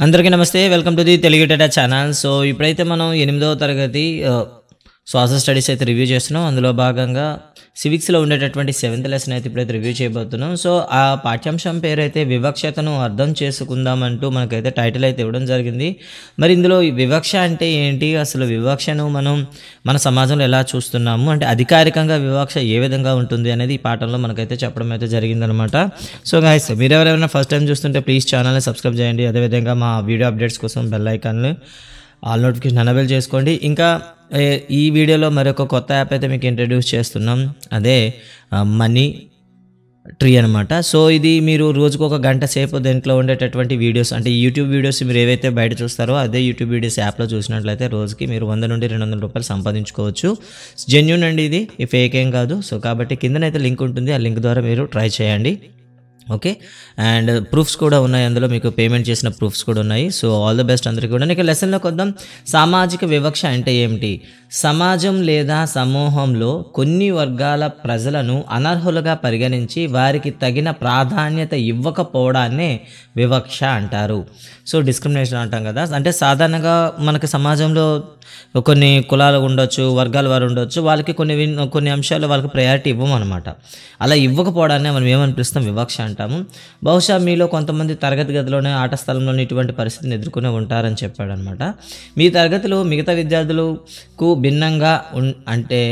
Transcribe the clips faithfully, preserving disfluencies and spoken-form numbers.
అందరికీ నమస్తే. Welcome to the Telugu టేటా ఛానల్. సో ఇప్పుడైతే మనం ఎనిమిదవ తరగతి సోషల్ స్టడీస్ అయితే రివ్యూ చేస్తున్నాం. అందులో భాగంగా సివిక్స్లో ఉండేటటువంటి సెవెంత్ లెసన్ అయితే ఇప్పుడైతే రివ్యూ చేయబోతున్నాం. సో ఆ పాఠ్యాంశం పేరు అయితే వివక్షతను అర్థం చేసుకుందామంటూ మనకైతే టైటిల్ అయితే ఇవ్వడం జరిగింది. మరి ఇందులో వివక్ష అంటే ఏంటి, అసలు వివక్షను మనం మన సమాజంలో ఎలా చూస్తున్నాము, అంటే అధికారికంగా వివక్ష ఏ విధంగా ఉంటుంది అనేది ఈ పాఠంలో మనకైతే చెప్పడం అయితే జరిగిందనమాట. సో గైస్, మీరు ఎవరైనా ఫస్ట్ టైం చూస్తుంటే ప్లీజ్ ఛానల్ని సబ్స్క్రైబ్ చేయండి. అదేవిధంగా మా వీడియో అప్డేట్స్ కోసం బెల్ ఐకాన్లు ఆల్ నోటిఫికేషన్ ఎనేబుల్ చేసుకోండి. ఇంకా ఈ వీడియోలో మరొక కొత్త యాప్ అయితే మీకు ఇంట్రడ్యూస్ చేస్తున్నాం, అదే మనీ ట్రీ అనమాట. సో ఇది మీరు రోజుకు ఒక గంట సేపు దీంట్లో ఉండేటటువంటి వీడియోస్, అంటే యూట్యూబ్ వీడియోస్ మీరు ఏవైతే బయట చూస్తారో అదే యూట్యూబ్ వీడియోస్ యాప్లో చూసినట్లయితే రోజుకి మీరు వంద నుండి రెండు వందల రూపాయలు సంపాదించుకోవచ్చు. జెన్యూన్ అండి, ఇది ఫేక్ ఏం కాదు. సో కాబట్టి కిందనైతే లింక్ ఉంటుంది, ఆ లింక్ ద్వారా మీరు ట్రై చేయండి. ఓకే, అండ్ ప్రూఫ్స్ కూడా ఉన్నాయి, అందులో మీకు పేమెంట్ చేసిన ప్రూఫ్స్ కూడా ఉన్నాయి. సో ఆల్ ది బెస్ట్ అందరికీ కూడా. ఇక లెసన్లోకి వద్దాం. సామాజిక వివక్ష అంటే ఏమిటి? సమాజం లేదా సమూహంలో కొన్ని వర్గాల ప్రజలను అనర్హులుగా పరిగణించి వారికి తగిన ప్రాధాన్యత ఇవ్వకపోవడాన్నే వివక్ష అంటారు. సో డిస్క్రిమినేషన్ అంటాం కదా, అంటే సాధారణంగా మనకి సమాజంలో కొన్ని కులాలు ఉండొచ్చు, వర్గాల వారు ఉండొచ్చు, వాళ్ళకి కొన్ని కొన్ని అంశాలు వాళ్ళకి ప్రయారిటీ ఇవ్వము అనమాట. అలా ఇవ్వకపోవడాన్ని మనం ఏమని పిలుస్తాం? వివక్ష అంటాము. బహుశా మీలో కొంతమంది తరగతి గదిలోనే ఆట స్థలంలోనే ఇటువంటి పరిస్థితిని ఎదుర్కొనే ఉంటారని చెప్పాడు అనమాట. మీ తరగతిలో మిగతా విద్యార్థులకు భిన్నంగా ఉన్ అంటే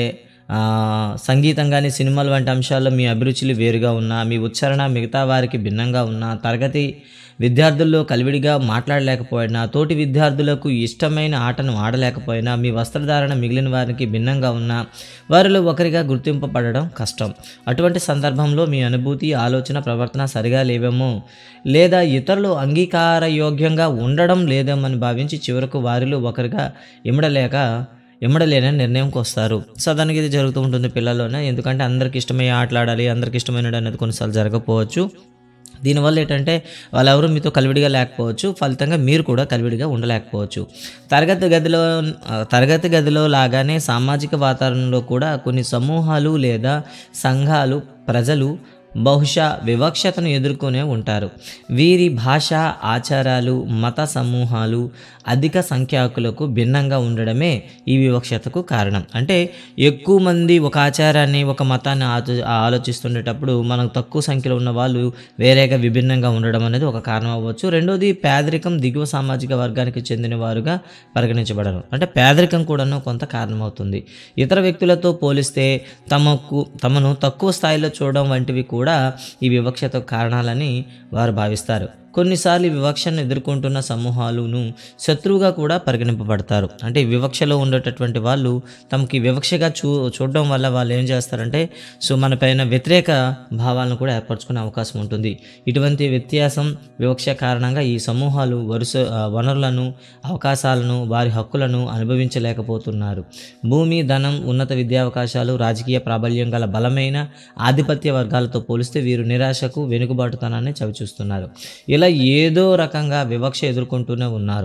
సంగీతం కానీ సినిమాలు వంటి అంశాల్లో మీ అభిరుచులు వేరుగా ఉన్నా, మీ ఉచ్చారణ మిగతా వారికి భిన్నంగా ఉన్నా, తరగతి విద్యార్థుల్లో కలివిడిగా మాట్లాడలేకపోయినా, తోటి విద్యార్థులకు ఇష్టమైన ఆటను ఆడలేకపోయినా, మీ వస్త్రధారణ మిగిలిన వారికి భిన్నంగా ఉన్నా, వారిలో ఒకరిగా గుర్తింపబడడం కష్టం. అటువంటి సందర్భంలో మీ అనుభూతి, ఆలోచన, ప్రవర్తన సరిగా లేవేమో, లేదా ఇతరులు అంగీకారయోగ్యంగా ఉండడం లేదేమని భావించి చివరకు వారిలో ఒకరిగా ఇమడలేక ఇమ్మడలేని నిర్ణయంకి వస్తారు. సాధారణంగా ఇది జరుగుతూ ఉంటుంది పిల్లల్లోనే, ఎందుకంటే అందరికి ఇష్టమయ్యే ఆటలాడాలి, అందరికి ఇష్టమైన అనేది కొన్నిసార్లు జరగకపోవచ్చు. దీనివల్ల ఏంటంటే వాళ్ళెవరూ మీతో కలివిడిగా లేకపోవచ్చు, ఫలితంగా మీరు కూడా కలివిడిగా ఉండలేకపోవచ్చు. తరగతి గదిలో తరగతి గదిలో లాగానే సామాజిక వాతావరణంలో కూడా కొన్ని సమూహాలు లేదా సంఘాలు ప్రజలు బహుశా వివక్షతను ఎదుర్కొనే ఉంటారు. వీరి భాష, ఆచారాలు, మత సమూహాలు అధిక సంఖ్యాకులకు భిన్నంగా ఉండడమే ఈ వివక్షతకు కారణం. అంటే ఎక్కువ మంది ఒక ఆచారాన్ని, ఒక మతాన్ని ఆలోచిస్తుండేటప్పుడు మనకు తక్కువ సంఖ్యలో ఉన్న వాళ్ళు వేరేగా విభిన్నంగా ఉండడం అనేది ఒక కారణం అవ్వచ్చు. రెండోది, పేదరికం, దిగువ సామాజిక వర్గానికి చెందిన వారుగా పరిగణించబడరు. అంటే పేదరికం కూడాను కొంత కారణమవుతుంది. ఇతర వ్యక్తులతో పోలిస్తే తమకు తమను తక్కువ స్థాయిలో చూడడం వంటివి కూడా ఈ వివక్షత కారణాలని వారు భావిస్తారు. కొన్నిసార్లు వివక్షను ఎదుర్కొంటున్న సమూహాలను శత్రువుగా కూడా పరిగణింపబడతారు. అంటే వివక్షలో ఉండేటటువంటి వాళ్ళు తమకి వివక్షగా చూ చూడడం వల్ల వాళ్ళు ఏం చేస్తారంటే సో మన పైన వ్యతిరేక భావాలను కూడా ఏర్పరచుకునే అవకాశం ఉంటుంది. ఇటువంటి వ్యత్యాసం, వివక్ష కారణంగా ఈ సమూహాలు వరుస వనరులను, అవకాశాలను, వారి హక్కులను అనుభవించలేకపోతున్నారు. భూమి, ధనం, ఉన్నత విద్యావకాశాలు, రాజకీయ ప్రాబల్యం గల బలమైన ఆధిపత్య వర్గాలతో పోలిస్తే వీరు నిరాశకు, వెనుకబాటుతనాన్ని చవిచూస్తున్నారు. ఇలా ఏదో రకంగా వివక్ష ఎదుర్కొంటూనే ఉన్నారు.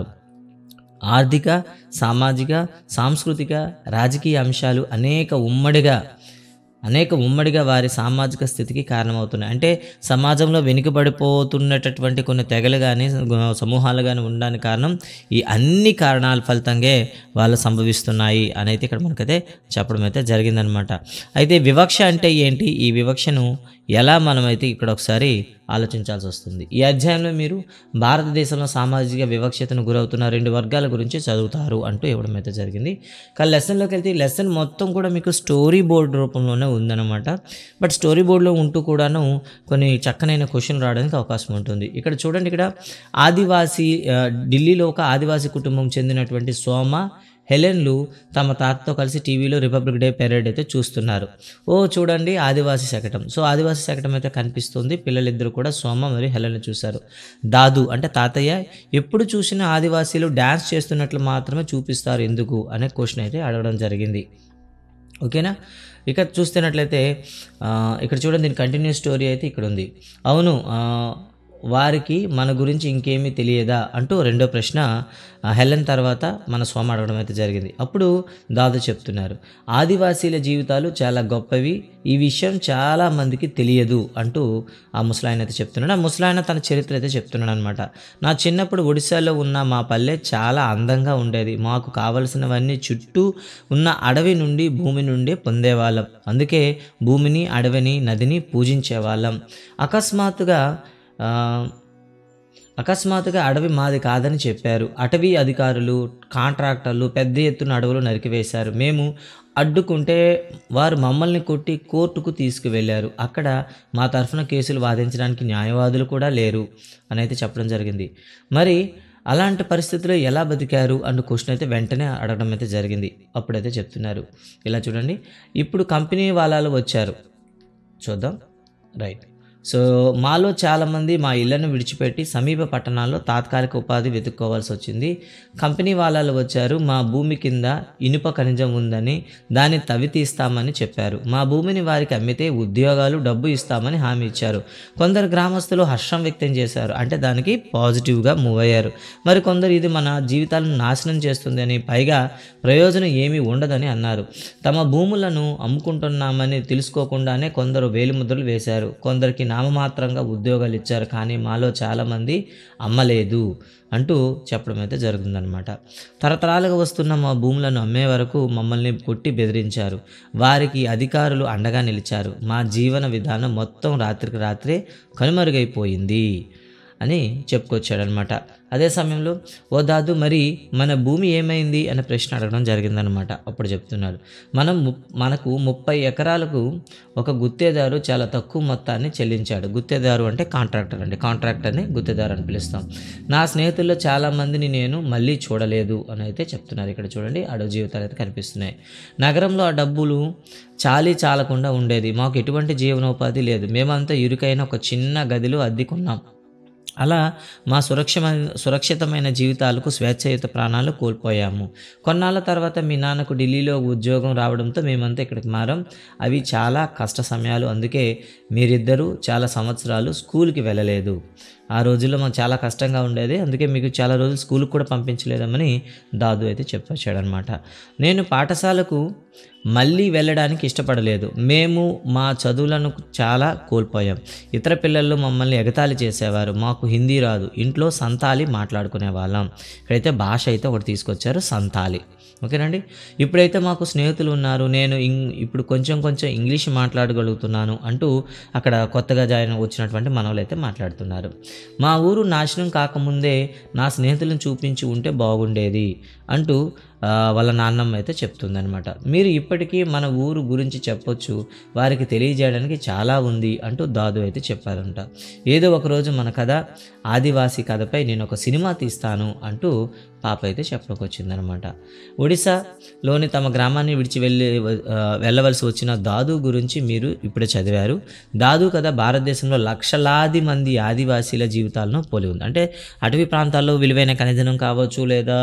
ఆర్థిక, సామాజిక, సాంస్కృతిక, రాజకీయ అంశాలు అనేక ఉమ్మడిగా అనేక ఉమ్మడిగా వారి సామాజిక స్థితికి కారణమవుతున్నాయి. అంటే సమాజంలో వెనుకబడిపోతున్నటువంటి కొన్ని తెగలు కానీ సమూహాలు కానీ ఉండడానికి కారణం ఈ అన్ని కారణాల ఫలితంగా వాళ్ళు సంభవిస్తున్నాయి అని అయితే ఇక్కడ మనకైతే చెప్పడం అయితే జరిగిందనమాట. అయితే వివక్ష అంటే ఏంటి, ఈ వివక్షను ఎలా మనమైతే ఇక్కడ ఒకసారి ఆలోచించాల్సి వస్తుంది. ఈ అధ్యాయంలో మీరు భారతదేశంలో సామాజిక వివక్షతను గురవుతున్న రెండు వర్గాల గురించి చదువుతారు అంటూ ఇవ్వడం అయితే జరిగింది. కానీ లెసన్లోకి వెళ్తే ఈ లెసన్ మొత్తం కూడా మీకు స్టోరీ బోర్డ్ రూపంలోనే ఉందన్నమాట. బట్ స్టోరీ బోర్డులో ఉంటూ కూడాను కొన్ని చక్కనైన క్వశ్చన్ రావడానికి అవకాశం ఉంటుంది. ఇక్కడ చూడండి, ఇక్కడ ఆదివాసీ ఢిల్లీలో ఒక ఆదివాసీ కుటుంబం చెందినటువంటి సోమ, హెలెన్లు తమ తాతతో కలిసి టీవీలో రిపబ్లిక్ డే పెరేడ్ అయితే చూస్తున్నారు. ఓ చూడండి, ఆదివాసీ శకటం. సో ఆదివాసీ శకటం అయితే కనిపిస్తుంది. పిల్లలిద్దరూ కూడా సోమ మరియు హెలెన్ చూశారు. దాదు అంటే తాతయ్య, ఎప్పుడు చూసినా ఆదివాసీలు డ్యాన్స్ చేస్తున్నట్లు మాత్రమే చూపిస్తారు ఎందుకు అనే క్వశ్చన్ అయితే అడగడం జరిగింది. ఓకేనా. ఇక్కడ చూస్తున్నట్లయితే ఇక్కడ చూడండి, దీని కంటిన్యూ స్టోరీ అయితే ఇక్కడ ఉంది. అవును, వారికి మన గురించి ఇంకేమీ తెలియదా అంటూ రెండో ప్రశ్న హెలెన్ తర్వాత మన స్వామి అడగడం అయితే జరిగింది. అప్పుడు దాదు చెప్తున్నారు, ఆదివాసీల జీవితాలు చాలా గొప్పవి, ఈ విషయం చాలా మందికి తెలియదు అంటూ ఆ ముసలాయన అయితే చెప్తున్నాడు. ఆ ముసలాయన తన చరిత్ర అయితే చెప్తున్నాడు అనమాట. నా చిన్నప్పుడు ఒడిశాలో ఉన్న మా పల్లె చాలా అందంగా ఉండేది. మాకు కావలసినవన్నీ చుట్టూ ఉన్న అడవి నుండి భూమి నుండి పొందేవాళ్ళం. అందుకే భూమిని, అడవిని, నదిని పూజించేవాళ్ళం. అకస్మాత్తుగా అకస్మాత్తుగా అడవి మాది కాదని చెప్పారు. అటవీ అధికారులు, కాంట్రాక్టర్లు పెద్ద ఎత్తున అడవులు నరికివేశారు. మేము అడ్డుకుంటే వారు మమ్మల్ని కొట్టి కోర్టుకు తీసుకువెళ్ళారు. అక్కడ మా తరఫున కేసులు వాదించడానికి న్యాయవాదులు కూడా లేరు అని అయితే చెప్పడం జరిగింది. మరి అలాంటి పరిస్థితుల్లో ఎలా బతికారు అన్న క్వశ్చన్ అయితే వెంటనే అడగడం అయితే జరిగింది. అప్పుడైతే చెప్తున్నారు, ఇలా చూడండి, ఇప్పుడు కంపెనీ వాళ్ళు వచ్చారు, చూద్దాం. రైట్. సో మాలో చాలామంది మా ఇళ్లను విడిచిపెట్టి సమీప పట్టణాల్లో తాత్కాలిక ఉపాధి వెతుక్కోవాల్సి వచ్చింది. కంపెనీ వాళ్ళు వచ్చారు. మా భూమి కింద ఇనుప ఖనిజం ఉందని దాన్ని తవ్వి తీస్తామని చెప్పారు. మా భూమిని వారికి అమ్మితే ఉద్యోగాలు, డబ్బు ఇస్తామని హామీ ఇచ్చారు. కొందరు గ్రామస్తులు హర్షం వ్యక్తం చేశారు, అంటే దానికి పాజిటివ్గా మూవ్ అయ్యారు. మరి కొందరు ఇది మన జీవితాలను నాశనం చేస్తుందని, పైగా ప్రయోజనం ఏమీ ఉండదని అన్నారు. తమ భూములను అమ్ముకుంటున్నామని తెలుసుకోకుండానే కొందరు వేలిముద్రలు వేశారు. కొందరికి నామమాత్రంగా ఉద్యోగాలు ఇచ్చారు, కానీ మాలో చాలామంది అమ్మలేదు అంటూ చెప్పడం అయితే జరుగుతుందన్నమాట. తరతరాలుగా వస్తున్న మా భూములను అమ్మే వరకు మమ్మల్ని కొట్టి బెదిరించారు. వారికి అధికారులు అండగా నిలిచారు. మా జీవన విధానం మొత్తం రాత్రికి రాత్రే కనుమరుగైపోయింది అని చెప్పుకొచ్చాడనమాట. అదే సమయంలో, ఓ దాదు మరి మన భూమి ఏమైంది అనే ప్రశ్న అడగడం జరిగిందనమాట. అప్పుడు చెప్తున్నారు, మనం మనకు ముప్పై ఎకరాలకు ఒక గుత్తేదారు చాలా తక్కువ మొత్తాన్ని చెల్లించాడు. గుత్తేదారు అంటే కాంట్రాక్టర్ అండి, కాంట్రాక్టర్ని గుత్తేదారు అని పిలుస్తాం. నా స్నేహితుల్లో చాలామందిని నేను మళ్ళీ చూడలేదు అని అయితే చెప్తున్నారు. ఇక్కడ చూడండి, అడవి జీవితాలు అయితే కనిపిస్తున్నాయి. నగరంలో ఆ డబ్బులు చాలీ చాలకుండా ఉండేది. మాకు ఎటువంటి జీవనోపాధి లేదు. మేమంతా ఇరుకైన ఒక చిన్న గదిలో అద్దెకున్నాం. అలా మా సురక్షమైన సురక్షితమైన జీవితాలకు స్వేచ్ఛయుత ప్రాణాలు కోల్పోయాము. కొన్నాళ్ళ తర్వాత మీ నాన్నకు ఢిల్లీలో ఉద్యోగం రావడంతో మేమంతా ఇక్కడికి మారాం. అవి చాలా కష్ట సమయాలు, అందుకే మీరిద్దరూ చాలా సంవత్సరాలు స్కూల్కి వెళ్ళలేదు. ఆ రోజుల్లో మాకు చాలా కష్టంగా ఉండేది, అందుకే మీకు చాలా రోజులు స్కూల్కి కూడా పంపించలేదమని దాదు అయితే చెప్పొచ్చాడనమాట. నేను పాఠశాలకు మళ్ళీ వెళ్ళడానికి ఇష్టపడలేదు. మేము మా చదువులను చాలా కోల్పోయాం. ఇతర పిల్లలు మమ్మల్ని ఎగతాళి చేసేవారు. మాకు హిందీ రాదు, ఇంట్లో సంతాలి మాట్లాడుకునే వాళ్ళం. ఇక్కడైతే భాష అయితే ఒకటి తీసుకొచ్చారు, సంతాలి. ఓకేనండి. ఇప్పుడైతే మాకు స్నేహితులు ఉన్నారు, నేను ఇంగ్ ఇప్పుడు కొంచెం కొంచెం ఇంగ్లీష్ మాట్లాడగలుగుతున్నాను అంటూ అక్కడ కొత్తగా జాయిన్ వచ్చినటువంటి మనవలు అయితే మాట్లాడుతున్నారు. మా ఊరు నాశనం కాకముందే నా స్నేహితులను చూపించి ఉంటే బాగుండేది అంటూ వాళ్ళ నాన్నమ్మ అయితే చెప్తుందనమాట. మీరు ఇప్పటికీ మన ఊరు గురించి చెప్పొచ్చు, వారికి తెలియజేయడానికి చాలా ఉంది అంటూ దాదు అయితే చెప్పారంట. ఏదో ఒకరోజు మన కథ, ఆదివాసీ కథపై నేను ఒక సినిమా తీస్తాను అంటూ పాప అయితే చెప్పకొచ్చిందనమాట. ఒడిశాలోని తమ గ్రామాన్ని విడిచి వెళ్ళి వెళ్ళవలసి వచ్చిన దాదు గురించి మీరు ఇప్పుడే చదివారు. దాదు కథ భారతదేశంలో లక్షలాది మంది ఆదివాసీల జీవితాలను పోలి ఉంది. అంటే అటవీ ప్రాంతాల్లో విలువైన ఖనిజం కావచ్చు, లేదా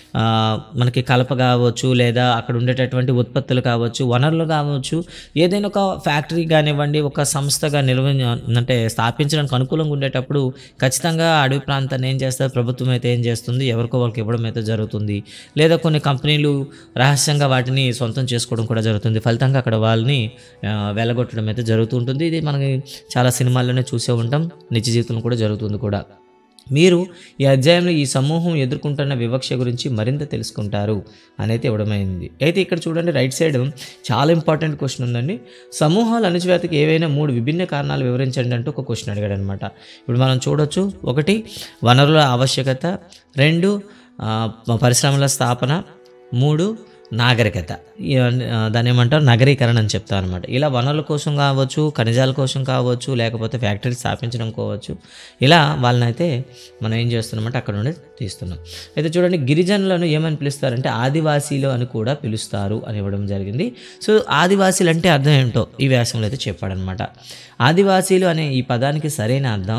మనకి కలప కావచ్చు, లేదా అక్కడ ఉండేటటువంటి ఉత్పత్తులు కావచ్చు, వనరులు కావచ్చు, ఏదైనా ఒక ఫ్యాక్టరీ కానివ్వండి, ఒక సంస్థగా నిల్వ అంటే స్థాపించడానికి అనుకూలంగా ఉండేటప్పుడు ఖచ్చితంగా అడవి ప్రాంతాన్ని ఏం చేస్తారు, ప్రభుత్వం అయితే ఏం చేస్తుంది, ఎవరికో వాళ్ళకి ఇవ్వడం అయితే జరుగుతుంది. లేదా కొన్ని కంపెనీలు రహస్యంగా వాటిని సొంతం చేసుకోవడం కూడా జరుగుతుంది. ఫలితంగా అక్కడ వాళ్ళని వెళ్ళగొట్టడం అయితే జరుగుతూ ఉంటుంది. ఇది మనకి చాలా సినిమాల్లోనే చూసే ఉంటాం, నిజ జీవితంలో కూడా జరుగుతుంది కూడా. మీరు ఈ అధ్యాయంలో ఈ సమూహం ఎదుర్కొంటున్న వివక్ష గురించి మరింత తెలుసుకుంటారు అనేది ఇవ్వడమైంది. అయితే ఇక్కడ చూడండి, రైట్ సైడ్ చాలా ఇంపార్టెంట్ క్వశ్చన్ ఉందండి. సమూహాల అణచివేతకి ఏవైనా మూడు విభిన్న కారణాలు వివరించండి అంటూ ఒక క్వశ్చన్ అడిగాడు అనమాట. ఇప్పుడు మనం చూడొచ్చు, ఒకటి వనరుల ఆవశ్యకత, రెండు పరిశ్రమల స్థాపన, మూడు నాగరికత, దాన్ని ఏమంటారు నగరీకరణ అని చెప్తారు అనమాట. ఇలా వనరుల కోసం కావచ్చు, ఖనిజాల కోసం కావచ్చు, లేకపోతే ఫ్యాక్టరీ స్థాపించడం కావచ్చు, ఇలా వాళ్ళనైతే మనం ఏం చేస్తున్నామంటే అక్కడ నుండి తీస్తున్నాం. అయితే చూడండి, గిరిజనులను ఏమని పిలుస్తారంటే ఆదివాసీలు అని కూడా పిలుస్తారు అని ఇవ్వడం జరిగింది. సో ఆదివాసీలు అంటే అర్థం ఏంటో ఈ వ్యాసంలో అయితే చెప్పాడనమాట. ఆదివాసీలు అనే ఈ పదానికి సరైన అర్థం